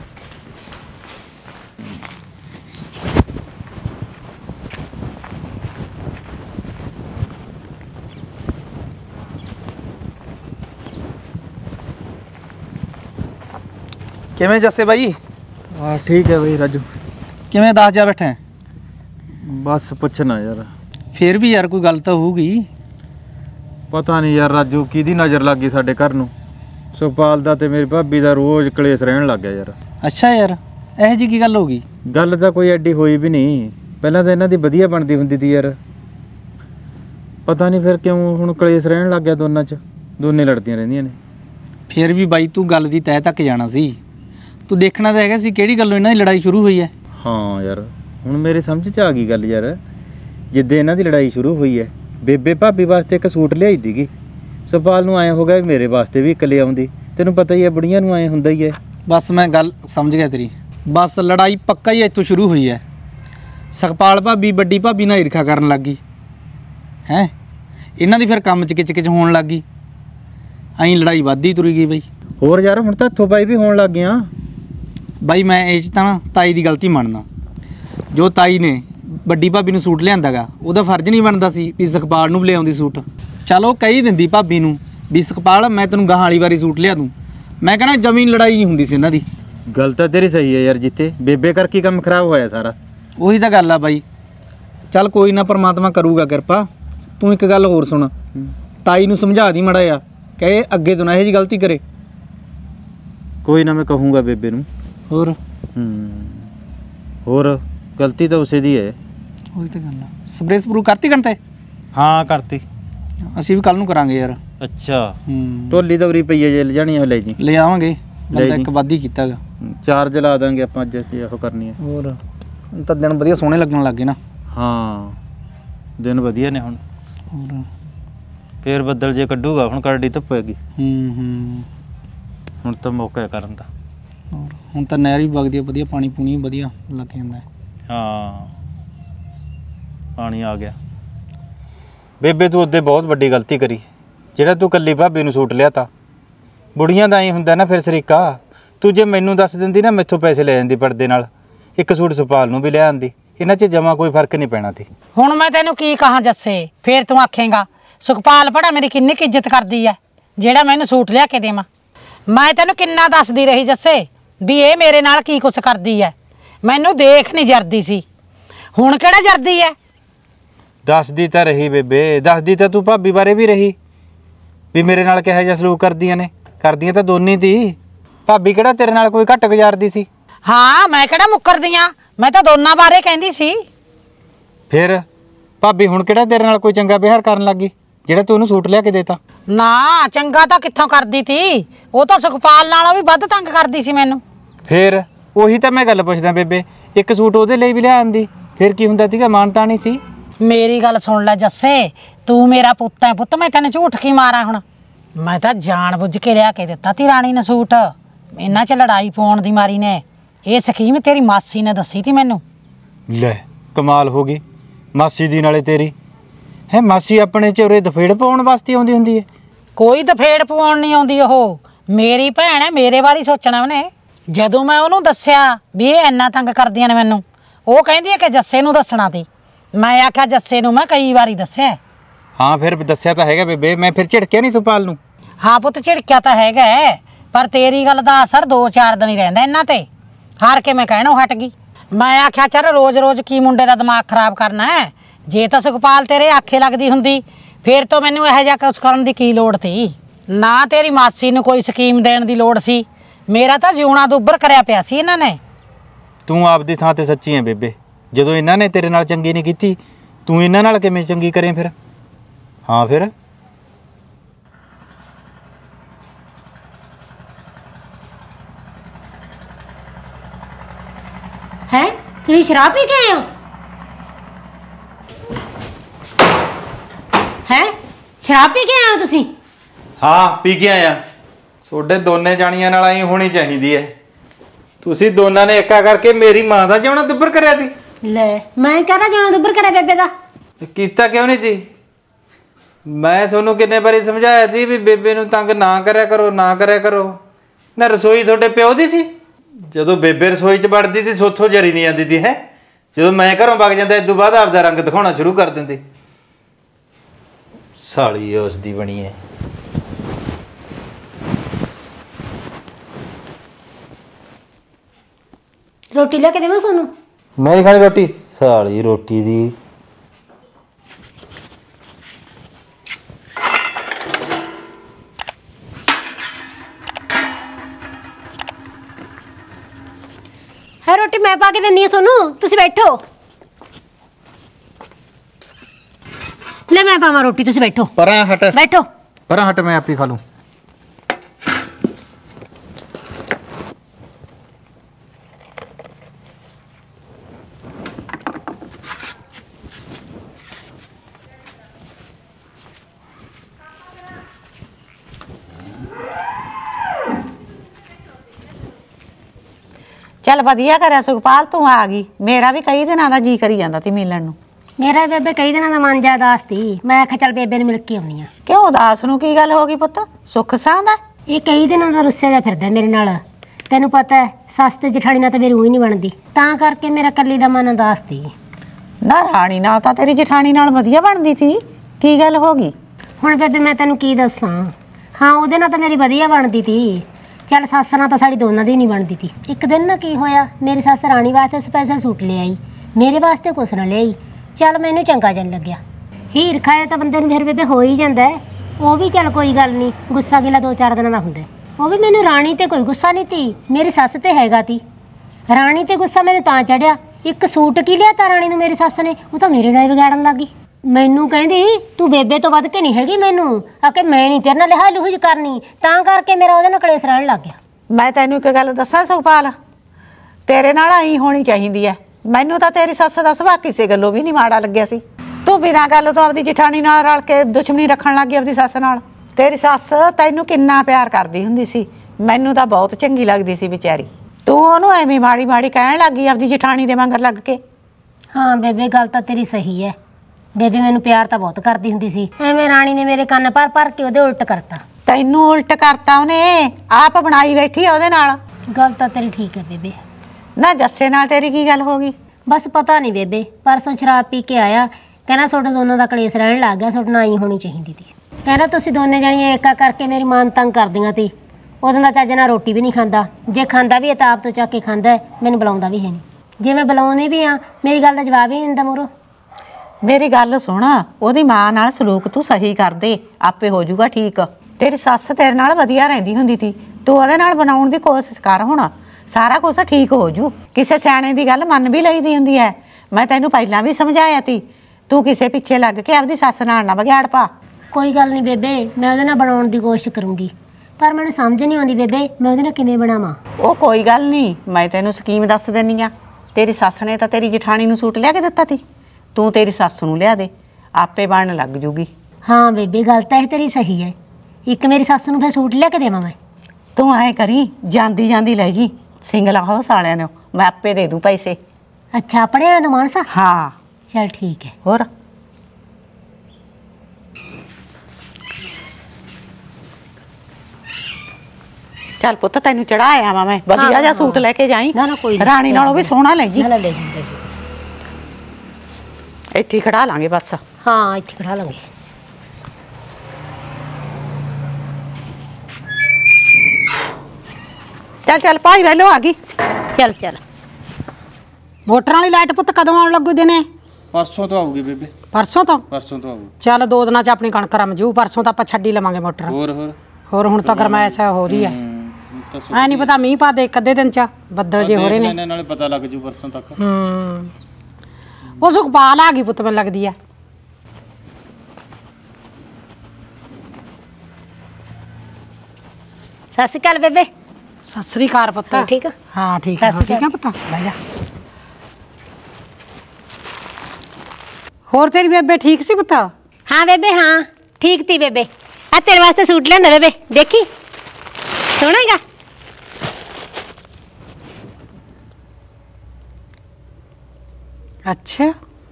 S6: ਕਿਵੇਂ ਜੱਸੇ ਬਾਈ
S3: ਹਾਂ ਠੀਕ ਹੈ ਬਈ ਰਾਜੂ
S6: ਕਿਵੇਂ ਦੱਸ ਜਾ ਬੈਠੇ
S3: ਬਸ ਪੁੱਛਣਾ ਯਾਰ
S6: ਫੇਰ ਵੀ ਯਾਰ ਕੋਈ ਗੱਲ ਤਾਂ ਹੋਊਗੀ
S3: ਪਤਾ ਨਹੀਂ ਯਾਰ ਰਾਜੂ ਕਿਹਦੀ ਨਜ਼ਰ ਲੱਗ ਗਈ ਸਾਡੇ ਘਰ ਨੂੰ ਸੁਖਪਾਲ ਦਾ ਤੇ ਮੇਰੀ ਭਾਬੀ ਦਾ ਰੋਜ਼ ਕਲੇਸ਼ ਰਹਿਣ ਲੱਗ ਗਿਆ ਯਾਰ
S6: ਅੱਛਾ ਯਾਰ ਇਹੋ ਜੀ ਕੀ ਗੱਲ ਹੋ ਗਈ
S3: ਗੱਲ ਤਾਂ ਕੋਈ ਐਡੀ ਹੋਈ ਵੀ ਨਹੀਂ ਪਹਿਲਾਂ ਤਾਂ ਇਹਨਾਂ ਦੀ ਵਧੀਆ ਬਣਦੀ ਹੁੰਦੀ ਸੀ ਯਾਰ ਪਤਾ ਨਹੀਂ ਫਿਰ ਕਿਉਂ ਹੁਣ ਕਲੇਸ਼ ਰਹਿਣ ਲੱਗ ਗਿਆ ਦੋਨਾਂ 'ਚ ਦੋਨੇ ਲੜਦੀਆਂ ਰਹਿੰਦੀਆਂ ਨੇ
S6: ਫਿਰ ਵੀ ਬਾਈ ਤੂੰ ਗੱਲ ਦੀ ਤਹਿ ਤੱਕ ਜਾਣਾ ਸੀ। ਤੂੰ ਦੇਖਣਾ ਤਾਂ ਹੈਗਾ ਸੀ ਕਿਹੜੀ ਗੱਲੋਂ ਇਹਨਾਂ ਦੀ ਲੜਾਈ ਸ਼ੁਰੂ ਹੋਈ ਹੈ।
S3: ਹਾਂ ਯਾਰ ਹੁਣ ਮੇਰੇ ਸਮਝ 'ਚ ਆ ਗਈ ਗੱਲ ਯਾਰ। ਜਿੱਦੇ ਇਹਨਾਂ ਦੀ ਲੜਾਈ ਸ਼ੁਰੂ ਹੋਈ ਹੈ ਬੇਬੇ ਭਾਬੀ ਵਾਸਤੇ ਇੱਕ ਸੂਟ ਲਿਆਈ ਦੀਗੀ। ਸੁਖਪਾਲ ਨੂੰ ਐਂ ਹੋ ਗਿਆ ਵੀ ਮੇਰੇ ਵਾਸਤੇ ਵੀ ਇੱਕ ਲੈ ਆਉਂਦੀ। ਤੈਨੂੰ ਪਤਾ ਹੀ ਹੈ ਬੁੜੀਆਂ ਨੂੰ ਐਂ ਹੁੰਦਾ ਹੀ ਹੈ।
S6: ਬਸ ਮੈਂ ਗੱਲ ਸਮਝ ਗਿਆ ਤੇਰੀ। ਬਸ ਲੜਾਈ ਪੱਕਾ ਹੀ ਇੱਥੋਂ ਸ਼ੁਰੂ ਹੋਈ ਹੈ। ਸੁਖਪਾਲ ਭਾਬੀ ਵੱਡੀ ਭਾਬੀ ਨਾਲ ਈਰਖਾ ਕਰਨ ਲੱਗ ਗਈ ਹੈ। ਇਹਨਾਂ ਦੀ ਫਿਰ ਕੰਮ 'ਚ ਕਿਚ ਕਿਚ ਹੋਣ ਲੱਗ ਗਈ। ਐਂ ਲੜਾਈ ਵੱਧਦੀ ਤੁਰੀ ਗਈ ਬਈ।
S3: ਹੋਰ ਯਾਰ ਹੁਣ ਤਾਂ ਹੱਥੋਂ ਪਾਈ ਵੀ ਹੋਣ ਲੱਗ ਗਿਆ।
S6: ਬਾਈ ਮੈਂ ਇਹ 'ਚ ਤਾਂ ਨਾ ਤਾਈ ਦੀ ਗਲਤੀ ਮੰਨਦਾ। ਜੋ ਤਾਈ ਨੇ ਵੱਡੀ ਭਾਬੀ ਨੂੰ ਸੂਟ ਲਿਆਂਦਾ ਗਾ ਉਹਦਾ ਫਰਜ਼ ਨਹੀਂ ਬਣਦਾ ਸੀ ਵੀ ਸੁਖਪਾਲ ਨੂੰ ਲਿਆਉਂਦੀ ਸੂਟ। ਚਲ ਉਹ ਕਹੀ ਦਿੰਦੀ ਭਾਬੀ ਨੂੰ ਵੀ ਸੁਖਪਾਲ ਮੈਂ ਤੈਨੂੰ ਗਾਹਾਂ ਵਾਲੀ ਵਾਰੀ ਸੂਟ ਲਿਆ ਦੂੰ। ਮੈਂ ਕਹਿੰਦਾ ਜ਼ਮੀਨ ਲੜਾਈ ਨਹੀਂ ਹੁੰਦੀ ਸੀ ਇਹਨਾਂ ਦੀ।
S3: ਗੱਲ ਤਾਂ ਤੇਰੀ ਸਹੀ ਹੈ ਯਾਰ ਜਿੱਤੇ ਬੇਬੇ ਕਰਕੇ ਕੰਮ ਖਰਾਬ ਹੋਇਆ ਸਾਰਾ।
S6: ਉਹੀ ਤਾਂ ਗੱਲ ਆ ਬਾਈ। ਚੱਲ ਕੋਈ ਨਾ ਪਰਮਾਤਮਾ ਕਰੂਗਾ ਕਿਰਪਾ। ਤੂੰ ਇੱਕ ਗੱਲ ਹੋਰ ਸੁਣ, ਤਾਈ ਨੂੰ ਸਮਝਾ ਦੀ ਮਾੜਾ ਜਿਹਾ ਕਹੇ ਅੱਗੇ ਤੋਂ ਨਾ ਇਹੋ ਜਿਹੀ ਗਲਤੀ ਕਰੇ।
S3: ਕੋਈ ਨਾ ਮੈਂ ਕਹੂੰਗਾ ਬੇਬੇ ਨੂੰ।
S6: ਹੋਰ
S3: ਹੂੰ ਹੋਰ ਗਲਤੀ ਤਾਂ ਉਸੇ ਦੀ ਹੈ।
S6: ਉਹੀ ਤਾਂ ਗੱਲ ਆ। ਸਪਰੇਅ ਸਪਰੂ ਕਰਤੀ ਘੰਟੇ?
S3: ਹਾਂ ਕਰਤੀ।
S6: ਅਸੀਂ ਵੀ ਕੱਲ ਨੂੰ ਕਰਾਂਗੇ ਯਾਰ।
S3: ਅੱਛਾ
S6: ਹੂੰ
S3: ਢੋਲੀ ਦੌਰੀ ਪਈ ਹੈ ਜੇ ਲਿਜਾਣੀ ਲੈ ਜੀ।
S6: ਲੈ ਆਵਾਂਗੇ।
S3: ਲੈ
S6: ਬੰਦਾ
S3: ਜੀ।
S6: ਇੱਕ ਵੱਧ ਹੀ ਕੀਤਾ ਗਾ।
S3: ਚਾਰਜ ਲਾ ਦਾਂਗੇ ਆਪਾਂ ਅੱਜ ਜੇ ਉਹ ਕਰਨੀ ਹੈ।
S6: ਹੋਰ ਹੁਣ ਤਾਂ ਦਿਨ ਵਧੀਆ ਸੋਹਣੇ ਲੱਗਣ ਲੱਗ ਗਏ ਨਾ।
S3: ਹਾਂ ਦਿਨ ਵਧੀਆ ਨੇ ਹੁਣ।
S6: ਹੋਰ
S3: ਫੇਰ ਬੱਦਲ ਜੇ ਕੱਢੂਗਾ ਹੁਣ ਕਰੜੀ ਧੁੱਪ ਹੈਗੀ।
S6: ਹੂੰ ਹੂੰ
S3: ਹੁਣ ਤਾਂ ਮੌਕਾ ਹੈ ਕਰਨ ਦਾ।
S6: ਹੋਰ ਹੁਣ ਤਾਂ ਨਹਿਰ ਵੀ ਵਗਦੀ ਆ ਵਧੀਆ, ਪਾਣੀ ਪੂਣੀ ਵਧੀਆ ਲੱਗ ਜਾਂਦਾ ਹੈ।
S3: ਹਾਂ ਪਾਣੀ ਆ ਗਿਆ। ਬੇਬੇ ਤੂੰ ਉਹਦੇ ਬਹੁਤ ਵੱਡੀ ਗਲਤੀ ਕਰੀ ਜਿਹੜਾ ਤੂੰ ਕੱਲੀ ਭਾਬੀ ਨੂੰ ਸੂਟ ਲਿਆ ਤਾ। ਬੁੜੀਆਂ ਦਾ ਐਂ ਹੁੰਦਾ ਨਾ ਫਿਰ ਸਰੀਕਾ। ਤੂੰ ਜੇ ਮੈਨੂੰ ਦੱਸ ਦਿੰਦੀ ਨਾ ਮੈਥੋਂ ਪੈਸੇ ਲੈ ਜਾਂਦੀ ਪਰਦੇ ਨਾਲ ਇੱਕ ਸੂਟ ਸੁਖਪਾਲ ਨੂੰ ਵੀ ਲੈ ਆਂਦੀ। ਇਹਨਾਂ 'ਚ ਜਮਾ ਕੋਈ ਫਰਕ ਨਹੀਂ ਪੈਣਾ ਸੀ।
S4: ਹੁਣ ਮੈਂ ਤੈਨੂੰ ਕੀ ਕਹਾਂ ਜੱਸੇ, ਫੇਰ ਤੂੰ ਆਖੇਂਗਾ ਸੁਖਪਾਲ ਪੜਾ ਮੇਰੀ ਕਿੰਨੀ ਕੁ ਇੱਜ਼ਤ ਕਰਦੀ ਐ ਜਿਹੜਾ ਮੈਨੂੰ ਸੂਟ ਲਿਆ ਕੇ ਦੇਵਾਂ। ਮੈਂ ਤੈਨੂੰ ਕਿੰਨਾ ਦੱਸਦੀ ਰਹੀ ਜੱਸੇ ਵੀ ਇਹ ਮੇਰੇ ਨਾਲ ਕੀ ਕੁਛ ਕਰਦੀ ਐ। ਮੈਨੂੰ ਦੇਖ ਨਹੀਂ ਜਰਦੀ ਸੀ, ਹੁਣ ਕਿਹੜਾ ਜਰਦੀ ਐ।
S3: ਦੱਸਦੀ ਤਾਂ ਰਹੀ ਬੇਬੇ, ਦੱਸਦੀ ਤਾਂ ਤੂੰ ਭਾਬੀ ਬਾਰੇ ਵੀ ਰਹੀ ਵੀ ਮੇਰੇ ਨਾਲ ਕਿਹੋ ਜਿਹਾ ਸਲੂਕ ਕਰਦੀਆਂ ਨੇ। ਕਰਦੀਆਂ ਤਾਂ ਦੋਨੀ ਤੀ। ਭਾਬੀ ਕਿਹੜਾ ਤੇਰੇ ਨਾਲ ਕੋਈ ਘੱਟ ਗੁਜ਼ਾਰਦੀ ਸੀ।
S4: ਹਾਂ ਮੈਂ ਕਿਹੜਾ ਮੁੱਕਰਦੀਆਂ, ਮੈਂ ਤਾਂ ਦੋਨਾਂ ਬਾਰੇ ਕਹਿੰਦੀ ਸੀ।
S3: ਫਿਰ ਭਾਬੀ ਹੁਣ ਕਿਹੜਾ ਤੇਰੇ ਨਾਲ ਕੋਈ ਚੰਗਾ ਵਿਹਾਰ ਕਰਨ ਲੱਗੀ ਜਿਹੜਾ ਤੂੰ ਉਹਨੂੰ ਸੂਟ ਲਿਆ ਕੇ ਦੇਤਾ।
S4: ਨਾ ਚੰਗਾ ਤਾਂ ਕਿੱਥੋਂ ਕਰਦੀ ਤੀ, ਉਹ ਤਾਂ ਸੁਖਪਾਲ ਨਾਲੋਂ ਵੀ ਵੱਧ ਤੰਗ ਕਰਦੀ ਸੀ ਮੈਨੂੰ।
S3: ਫਿਰ ਉਹੀ ਤਾਂ ਮੈਂ ਗੱਲ ਪੁੱਛਦਾ ਬੇਬੇ, ਇੱਕ ਸੂਟ ਉਹਦੇ ਲਈ ਵੀ ਲਿਆ ਆਂਦੀ ਫਿਰ ਕੀ ਹੁੰਦਾ ਸੀਗਾ, ਮਾਨਤਾ ਨਹੀਂ ਸੀ।
S4: ਮੇਰੀ ਗੱਲ ਸੁਣ ਲੈ ਜੱਸੇ, ਤੂੰ ਮੇਰਾ ਪੁੱਤ ਹੈ ਪੁੱਤ, ਮੈਂ ਤੈਨੂੰ ਝੂਠ ਕੀ ਮਾਰਾਂ। ਹੁਣ ਮੈਂ ਤਾਂ ਜਾਣ ਬੁੱਝ ਕੇ ਲਿਆ ਕੇ ਦਿੱਤਾ ਤੀ ਰਾਣੀ ਨੇ ਸੂਟ। ਇਹਨਾਂ 'ਚ ਲੜਾਈ ਪਾਉਣ ਦੀ ਮਾਰੀ ਨੇ ਇਹ ਸਕੀਮ ਤੇਰੀ ਮਾਸੀ ਨੇ ਦੱਸੀ ਤੀ ਮੈਨੂੰ।
S3: ਲੈ ਕਮਾਲ ਹੋ ਗਈ, ਮਾਸੀ ਦੀ ਨਾਲੇ ਤੇਰੀ ਹੈ। ਮਾਸੀ ਆਪਣੇ ਚੋਰੇ ਦਫੇੜ ਪਾਉਣ ਵਾਸਤੇ ਆਉਂਦੀ ਹੁੰਦੀ ਹੈ।
S4: ਕੋਈ ਦਫੇੜ ਪਵਾਉਣ ਨਹੀਂ ਆਉਂਦੀ, ਉਹ ਮੇਰੀ ਭੈਣ ਹੈ, ਮੇਰੇ ਬਾਰੇ ਸੋਚਣਾ ਉਹਨੇ। ਜਦੋਂ ਮੈਂ ਉਹਨੂੰ ਦੱਸਿਆ ਵੀ ਇਹ ਇੰਨਾ ਤੰਗ ਕਰਦੀਆਂ ਨੇ ਮੈਨੂੰ, ਉਹ ਕਹਿੰਦੀ ਹੈ ਕਿ ਜੱਸੇ ਨੂੰ ਦੱਸਣਾ ਤੀ। ਮੈਂ ਆਖਿਆ ਜੱਸੇ ਨੂੰ ਮੈਂ ਕਈ ਵਾਰੀ ਦੱਸਿਆ।
S3: ਹਾਂ ਫਿਰ ਦੱਸਿਆ ਤਾਂ ਹੈਗਾ ਬੇਬੇ, ਮੈਂ ਫਿਰ ਝਿੜਕਿਆ ਨਹੀਂ ਸੁਖਪਾਲ ਨੂੰ।
S4: ਹਾਂ ਪੁੱਤ ਝਿੜਕਿਆ ਤਾਂ ਹੈਗਾ, ਪਰ ਤੇਰੀ ਗੱਲ ਦਾ ਅਸਰ ਦੋ ਚਾਰ ਦਿਨ ਹੀ ਰਹਿੰਦਾ ਇਹਨਾਂ ਤੇ। ਹਾਰ ਕੇ ਮੈਂ ਕਹਿਣੋਂ ਹਟ ਗਈ। ਮੈਂ ਆਖਿਆ ਚੱਲ ਰੋਜ਼ ਰੋਜ਼ ਕੀ ਮੁੰਡੇ ਦਾ ਦਿਮਾਗ ਖਰਾਬ ਕਰਨਾ ਹੈ। ਜੇ ਤਾਂ ਸੁਖਪਾਲ ਤੇਰੇ ਆਖੇ ਲੱਗਦੀ ਹੁੰਦੀ ਫਿਰ ਤੋਂ ਮੈਨੂੰ ਇਹੋ ਜਿਹਾ ਕੁਛ ਕਰਨ ਦੀ ਕੀ ਲੋੜ ਸੀ। ਨਾ ਤੇਰੀ ਮਾਸੀ ਨੂੰ ਕੋਈ ਸਕੀਮ ਦੇਣ ਦੀ ਲੋੜ ਸੀ, ਮੇਰਾ ਤਾਂ ਜਿਉਣਾ ਦੁੱਬਰ ਕਰਿਆ ਪਿਆ ਸੀ ਇਹਨਾਂ ਨੇ।
S3: ਤੂੰ ਆਪਦੀ ਥਾਂ ਤੇ ਸੱਚੀ ਹੈ ਬੇਬੇ, ਜਦੋਂ ਇਹਨਾਂ ਨੇ ਤੇਰੇ ਨਾਲ ਚੰਗੀ ਨਹੀਂ ਕੀਤੀ ਤੂੰ ਇਹਨਾਂ ਨਾਲ ਕਿਵੇਂ ਚੰਗੀ ਕਰੇ ਫਿਰ। ਹਾਂ ਫਿਰ
S1: ਹੈ ਤੁਸੀਂ ਸ਼ਰਾਬ ਪੀ ਕੇ ਆਏ ਹੋ? ਹੈ ਸ਼ਰਾਬ ਪੀ ਕੇ ਆਏ ਹੋ ਤੁਸੀਂ?
S3: ਹਾਂ ਪੀ ਕੇ ਆਇਆ। ਤੁਹਾਡੇ ਦੋਨੇ ਜਾਣੀਆਂ ਨਾਲ ਆਈ ਹੋਣੀ ਚਾਹੀਦੀ ਹੈ। ਤੁਸੀਂ ਦੋਨਾਂ ਨੇ ਇੱਕਾ ਕਰਕੇ ਮੇਰੀ ਮਾਂ ਦਾ ਜਿਉਣਾ ਦੁੱਬਰ ਕਰਿਆ ਸੀ।
S1: ਲੈ ਮੈਂ ਕਹਦਾ ਜਾਣਾ ਦੁੱਬਰ ਕਰਿਆ ਬੇਬੇ ਦਾ।
S3: ਕੀਤਾ ਕਿਉਂ ਨਹੀਂ ਸੀ? ਮੈਂ ਤੁਹਾਨੂੰ ਕਿੰਨੇ ਵਾਰੀ ਸਮਝਾਇਆ ਸੀ ਵੀ ਬੇਬੇ ਨੂੰ ਤੰਗ ਨਾ ਕਰਿਆ ਕਰੋ, ਨਾ ਕਰਿਆ ਕਰੋ। ਨਾ ਰਸੋਈ ਤੁਹਾਡੇ ਪਿਓ ਦੀ ਸੀ। ਜਦੋਂ ਬੇਬੇ ਰਸੋਈ 'ਚ ਵੜਦੀ ਸੀ ਸੋਥੋਂ ਜਰੀ ਨਹੀਂ ਜਾਂਦੀ ਸੀ। ਹੈ ਜਦੋਂ ਮੈਂ ਘਰੋਂ ਵਗ ਜਾਂਦਾ ਇਸ ਤੋਂ ਬਾਅਦ ਆਪਦਾ ਰੰਗ ਦਿਖਾਉਣਾ ਸ਼ੁਰੂ ਕਰ ਦਿੰਦੀ। ਸਾਲੀ ਉਸ ਦੀ ਬਣੀ ਹੈ।
S1: ਰੋਟੀ ਲੈ ਕੇ ਦੇਵਾਂ ਤੁਹਾਨੂੰ?
S3: ਮੈਂ ਨਹੀਂ ਖਾਣੀ ਰੋਟੀ। ਸਾਲੀ ਰੋਟੀ ਦੀ
S1: ਹੈ ਰੋਟੀ ਮੈਂ ਪਾ ਕੇ ਦਿੰਨੀ ਆ ਤੁਹਾਨੂੰ, ਤੁਸੀਂ ਬੈਠੋ। ਲੈ ਮੈਂ ਪਾਵਾਂ ਰੋਟੀ, ਤੁਸੀਂ ਬੈਠੋ।
S3: ਪਰਾਂ ਹਟ,
S1: ਬੈਠੋ।
S3: ਪਰਾਂ ਹਟ, ਮੈਂ ਆਪੇ ਖਾ ਲੂੰ।
S5: ਚੱਲ ਵਧੀਆ ਕਰਿਆ ਸੁਖਪਾਲ ਤੂੰ ਆ ਗਈ ਮੇਰਾ ਵੀ ਕਈ ਦਿਨਾਂ ਦਾ ਜੀ ਕਰੀ ਜਾਂਦਾ ਤੀ ਮਿਲਣ ਨੂੰ
S1: ਮੇਰਾ ਬੇਬੇ ਕਈ ਦਿਨਾਂ ਦਾ ਮਨ ਜਾ ਦਾਸ ਤੀ ਮੈਂ ਆਖਿਆ ਚੱਲ ਬੇਬੇ ਨੂੰ ਮਿਲ ਕੇ ਆਉਣੀ ਆ
S5: ਕਿਉਂ ਉਦਾਸ ਨੂੰ ਕੀ ਗੱਲ ਹੋ ਗਈ ਪੁੱਤ ਸੁੱਖ ਸਾਂਦ ਹੈ
S1: ਇਹ ਕਈ ਦਿਨਾਂ ਦਾ ਰੁੱਸਿਆ ਜਾ ਫਿਰਦਾ ਮੇਰੇ ਨਾਲ ਤੈਨੂੰ ਪਤਾ ਹੈ ਸੱਸ ਤੇ ਜਠਾਣੀ ਨਾਲ ਤਾਂ ਮੇਰੀ ਉਹੀ ਨਹੀਂ ਬਣਦੀ ਤਾਂ ਕਰਕੇ ਮੇਰਾ ਕੱਲੀ ਦਾ ਮਨ ਉਦਾਸ ਤੀ
S5: ਨਾ ਰਾਣੀ ਨਾਲ ਤਾਂ ਤੇਰੀ ਜਠਾਣੀ ਨਾਲ ਵਧੀਆ ਬਣਦੀ ਸੀ ਕੀ ਗੱਲ ਹੋ ਗਈ
S1: ਹੁਣ ਬੇਬੇ ਮੈਂ ਤੈਨੂੰ ਕੀ ਦੱਸਾਂ ਹਾਂ ਉਹਦੇ ਨਾਲ ਤਾਂ ਮੇਰੀ ਵਧੀਆ ਬਣਦੀ ਤੀ ਚੱਲ ਸੱਸ ਨਾਲ ਤਾਂ ਸਾਡੀ ਦੋਨਾਂ ਦੀ ਨਹੀਂ ਬਣਦੀ ਤੀ ਇੱਕ ਦਿਨ ਨਾ ਕੀ ਹੋਇਆ ਮੇਰੀ ਸੱਸ ਰਾਣੀ ਵਾਸਤੇ ਸਪੈਸ਼ਲ ਸੂਟ ਲੈ ਆਈ ਮੇਰੇ ਵਾਸਤੇ ਕੁਛ ਨਾ ਲਿਆਈ ਚੱਲ ਮੈਨੂੰ ਚੰਗਾ ਜਨ ਲੱਗਿਆ ਹੀਰ ਖਾਇਆ ਤਾਂ ਬੰਦੇ ਨੂੰ ਫਿਰ ਬੇਬੇ ਹੋ ਹੀ ਜਾਂਦਾ ਉਹ ਵੀ ਚੱਲ ਕੋਈ ਗੱਲ ਨਹੀਂ ਗੁੱਸਾ ਗਿਲਾ ਦੋ ਚਾਰ ਦਿਨਾਂ ਦਾ ਹੁੰਦਾ ਉਹ ਵੀ ਮੈਨੂੰ ਰਾਣੀ ਤੇ ਕੋਈ ਗੁੱਸਾ ਨਹੀਂ ਤੀ ਮੇਰੀ ਸੱਸ ਤੇ ਹੈਗਾ ਤੀ ਰਾਣੀ ਤੇ ਗੁੱਸਾ ਮੈਨੂੰ ਤਾਂ ਚੜਿਆ ਇੱਕ ਸੂਟ ਕੀ ਲਿਆ ਤਾਂ ਰਾਣੀ ਨੂੰ ਮੇਰੀ ਸੱਸ ਨੇ ਉਹ ਤਾਂ ਮੇਰੇ ਨਾਲ ਹੀ ਵਿਗਾੜਨ ਲੱਗੀ ਮੈਨੂੰ ਕਹਿੰਦੀ ਤੂੰ ਬੇਬੇ ਤੋਂ ਵੱਧ ਕੇ ਨਹੀਂ ਹੈਗੀ ਮੈਨੂੰ ਆ ਕੇ ਮੈਂ ਨਹੀਂ ਤੇਰੇ ਨਾਲ ਲਿਹਾ ਲੁਹਜ ਕਰਨੀ ਤਾਂ ਕਰਕੇ ਮੇਰਾ ਉਹਦੇ ਨਾਲ ਕਲੇਸ਼ ਰਹਿਣ ਲੱਗ ਗਿਆ
S5: ਮੈਂ ਤੈਨੂੰ ਇੱਕ ਗੱਲ ਦੱਸਾਂ ਸੁਖਪਾਲ ਤੇਰੇ ਨਾਲ ਆਈ ਹੋਣੀ ਚਾਹੀਦੀ ਹੈ ਮੈਨੂੰ ਤਾਂ ਤੇਰੀ ਸੱਸ ਦਾ ਸੁਭਾਅ ਕਿਸੇ ਗੱਲੋਂ ਵੀ ਨਹੀਂ ਮਾੜਾ ਲੱਗਿਆ ਸੀ ਤੂੰ ਬਿਨਾਂ ਗੱਲ ਤੋਂ ਆਪਦੀ ਜਠਾਣੀ ਨਾਲ ਰਲ ਕੇ ਦੁਸ਼ਮਣੀ ਰੱਖਣ ਲੱਗ ਗਈ ਆਪਦੀ ਸੱਸ ਨਾਲ ਤੇਰੀ ਸੱਸ ਤੈਨੂੰ ਕਿੰਨਾ ਪਿਆਰ ਕਰਦੀ ਹੁੰਦੀ ਸੀ ਮੈਨੂੰ ਤਾਂ ਬਹੁਤ ਚੰਗੀ ਲੱਗਦੀ ਸੀ ਵਿਚਾਰੀ ਤੂੰ ਉਹਨੂੰ ਐਵੇਂ ਮਾੜੀ ਮਾੜੀ ਕਹਿਣ ਲੱਗੀ ਆਪਦੀ ਜਠਾਣੀ ਦੇ ਮਗਰ ਲੱਗ ਕੇ
S1: ਹਾਂ ਬੇਬੇ ਗੱਲ ਤਾਂ ਤੇਰੀ ਸਹੀ ਹੈ ਬੇਬੇ ਮੈਨੂੰ ਪਿਆਰ ਤਾਂ ਬਹੁਤ ਕਰਦੀ ਹੁੰਦੀ ਸੀ ਐਵੇਂ ਰਾਣੀ ਨੇ ਮੇਰੇ ਕੰਨ ਭਰ ਭਰ ਕੇ ਉਹਦੇ ਉਲਟ ਕਰਤਾ
S5: ਤੈਨੂੰ ਉਲਟ ਕਰਤਾ ਉਹਨੇ ਆਪ ਬਣਾਈ ਬੈਠੀ ਆ ਉਹਦੇ ਨਾਲ
S1: ਗੱਲ ਤਾਂ ਤੇਰੀ ਠੀਕ ਹੈ ਬੇਬੇ
S5: ਨਾ ਜੱਸੇ ਨਾਲ ਤੇਰੀ ਕੀ ਗੱਲ ਹੋ ਗਈ
S1: ਬਸ ਪਤਾ ਨਹੀਂ ਬੇਬੇ ਪਰਸੋਂ ਸ਼ਰਾਬ ਪੀ ਕੇ ਆਇਆ ਕਹਿੰਦਾ ਤੁਹਾਡੇ ਦੋਨੋਂ ਦਾ ਕਲੇਸ਼ ਰਹਿਣ ਲੱਗ ਗਿਆ ਤੁਹਾਡੇ ਨਾਲ ਆਈ ਹੋਣੀ ਚਾਹੀਦੀ ਤੀ ਕਹਿੰਦਾ ਤੁਸੀਂ ਦੋਨੇ ਜਣੀਆਂ ਏਕਾ ਕਰਕੇ ਮੇਰੀ ਮਾਨ ਤੰਗ ਕਰਦੀਆਂ ਤੀ ਉਹਦੇ ਨਾਲ ਚੱਜ ਨਾਲ ਰੋਟੀ ਵੀ ਨਹੀਂ ਖਾਂਦਾ ਜੇ ਖਾਂਦਾ ਵੀ ਹੈ ਤਾਂ ਆਪ ਤੋਂ ਚੱਕ ਕੇ ਖਾਂਦਾ ਮੈਨੂੰ ਬੁਲਾਉਂਦਾ ਵੀ ਹੈ ਨਹੀਂ ਜੇ ਮੈਂ ਬੁਲਾਉਂਦੀ ਵੀ ਆ ਮੇਰੀ ਗੱਲ ਦਾ ਜਵਾਬ ਹੀ ਨਹੀਂ ਦਿੰਦਾ ਮੂਹਰੋਂ
S5: ਮੇਰੀ ਗੱਲ ਸੁਣ ਉਹਦੀ ਮਾਂ ਨਾਲ ਸਲੂਕ ਤੂੰ ਸਹੀ ਕਰ ਦੇ ਆਪੇ ਹੋ ਜਾਊਗਾ ਠੀਕ ਤੇਰੀ ਸੱਸ ਤੇਰੇ ਨਾਲ ਵਧੀਆ ਰਹਿੰਦੀ ਹੁੰਦੀ ਸੀ ਤੂੰ ਉਹਦੇ ਨਾਲ ਬਣਾਉਣ ਦੀ ਕੋਸ਼ਿਸ਼ ਕਰ ਹੁਣ ਸਾਰਾ ਕੁਝ ਠੀਕ ਹੋ ਜੂ ਕਿਸੇ ਸਿਆਣੇ ਦੀ ਗੱਲ ਮੰਨ ਵੀ ਲਈਦੀ ਹੁੰਦੀ ਹੈ ਮੈਂ ਤੈਨੂੰ ਪਹਿਲਾਂ ਵੀ ਸਮਝਾਇਆ ਤੀ ਤੂੰ ਕਿਸੇ ਪਿੱਛੇ ਲੱਗ ਕੇ ਆਪਦੀ ਸੱਸ ਨਾਲ ਨਾ ਵਿਗਾੜ ਪਾ
S1: ਕੋਈ ਗੱਲ ਨਹੀਂ ਬੇਬੇ ਮੈਂ ਉਹਦੇ ਨਾਲ ਬਣਾਉਣ ਦੀ ਕੋਸ਼ਿਸ਼ ਕਰੂੰਗੀ ਪਰ ਮੈਨੂੰ ਸਮਝ ਨਹੀਂ ਆਉਂਦੀ ਬੇਬੇ ਮੈਂ ਉਹਦੇ ਨਾਲ ਕਿਵੇਂ ਬਣਾਵਾਂ
S5: ਉਹ ਕੋਈ ਗੱਲ ਨਹੀਂ ਮੈਂ ਤੈਨੂੰ ਸਕੀਮ ਦੱਸ ਦਿੰਨੀ ਆ ਤੇਰੀ ਸੱਸ ਨੇ ਤਾਂ ਤੇਰੀ ਜਠਾਣੀ ਨੂੰ ਸੂਟ ਲਿਆ ਕੇ ਦਿੱਤਾ ਤੀ ਤੂੰ ਤੇਰੀ ਸੱਸ ਨੂੰ ਲਿਆ ਦੇ ਆਪੇ ਬਣਨ ਲੱਗ ਜੂਗੀ
S1: ਹਾਂ ਬੇਬੇ ਗੱਲ ਤਾਂ ਇਹ ਤੇਰੀ ਸਹੀ ਹੈ ਇੱਕ ਮੇਰੀ ਸੱਸ ਨੂੰ ਫਿਰ ਸੂਟ ਲਿਆ ਕੇ ਦੇਵਾਂ ਮੈਂ
S5: ਤੂੰ ਐਂ ਕਰੀ ਜਾਂਦੀ ਜਾਂਦੀ ਲੈ ਜੀ ਸਿੰਗਲਾ ਹੋ ਸਾਲਿਆਂ ਨੂੰ ਮੈਂ ਆਪੇ ਦੇ ਦੂੰ ਪੈਸੇ
S1: ਅੱਛਾ ਆਪਣੇ ਆਲੇ ਨੂੰ ਮਾਨਸਾ
S5: ਹਾਂ
S1: ਚਲ ਠੀਕ ਹੈ
S5: ਹੋਰ ਚੱਲ ਪੁੱਤ ਤੈਨੂੰ ਚੜਾਇਆ ਵਾ ਮੈਂ ਵਧੀਆ ਜਿਹਾ ਸੂਟ ਲੈ ਕੇ ਜਾਈ
S1: ਨਾ ਨਾ ਕੋਈ
S5: ਰਾਣੀ ਨਾਲੋਂ ਵੀ ਸੋਹਣਾ ਲੈ ਜੀ
S1: ਲੈ ਲੈ ਲੈ ਜੀ
S5: ਇੱਥੇ ਖੜਾ ਲਾਂਗੇ ਬਸ
S1: ਹਾਂ ਇੱਥੇ ਖੜਾ ਲਾਂਗੇ
S5: ਚੱਲ ਚੱਲ ਭਾਈ ਵੈਲੋ ਆ ਗਈ
S1: ਚੱਲ ਚੱਲ
S4: ਮੋਟਰਾਂ ਵਾਲੀ ਲਾਈਟ ਪੁੱਤ ਕਦੋਂ ਆਉਣ ਲੱਗੂ ਦਿਨੇ
S6: ਪਰਸੋਂ ਤੋਂ ਆਊਗੀ ਬੇਬੇ
S4: ਪਰਸੋਂ ਤੋਂ
S6: ਪਰਸੋਂ ਤੋਂ ਆਊ
S4: ਚੱਲ ਦੋ ਦਿਨਾਂ ਚ ਆਪਣੀ ਕਣਕ ਰਮ ਜੂ ਪਰਸੋਂ ਤਾਂ ਆਪਾਂ ਛੱਡੀ ਲਵਾਂਗੇ ਮੋਟਰ
S6: ਹੋਰ ਹੋਰ
S4: ਹੋਰ ਹੁਣ ਤਾਂ ਗਰਮੈਸ਼ ਹੋ ਰਹੀ ਆ
S6: ਤਾਂ
S4: ਐ ਨਹੀਂ ਪਤਾ ਮੀਂਹ ਪਾ ਦੇ ਇੱਕ ਅੱਧੇ ਦਿਨ ਚ ਬੱਦਲ ਜੇ ਹੋ ਰਹੇ ਨੇ
S6: ਨਾਲੇ ਪਤਾ ਲੱਗ ਜੂ ਪਰਸੋਂ ਤੱਕ
S4: ਹੂੰ ਉਹ ਸੁਖਪਾਲ ਆ ਗਈ ਪੁੱਤ ਮੈਨੂੰ ਲੱਗਦੀ ਆ
S1: ਸਤਿ ਸ਼੍ਰੀ ਅਕਾਲ ਬੇਬੇ
S4: ਸਤਿ ਸ੍ਰੀ ਅਕਾਲ ਪੁੱਤ
S1: ਹੋਰ ਠੀਕ ਆ?
S4: ਹਾਂ ਠੀਕ ਆ
S1: ਸਤਿ ਸ਼੍ਰੀ
S4: ਠੀਕ ਆ ਪੁੱਤ ਬਹਿ ਜਾ ਹੋਰ ਤੇਰੀ ਬੇਬੇ ਠੀਕ ਸੀ ਪੁੱਤ
S1: ਹਾਂ ਬੇਬੇ ਹਾਂ ਠੀਕ ਤੀ ਬੇਬੇ ਆ ਤੇਰੇ ਵਾਸਤੇ ਸੂਟ ਲਿਆਂਦਾ ਬੇਬੇ ਦੇਖੀ ਸੋਹਣਾਗਾ
S4: ਅੱਛਾ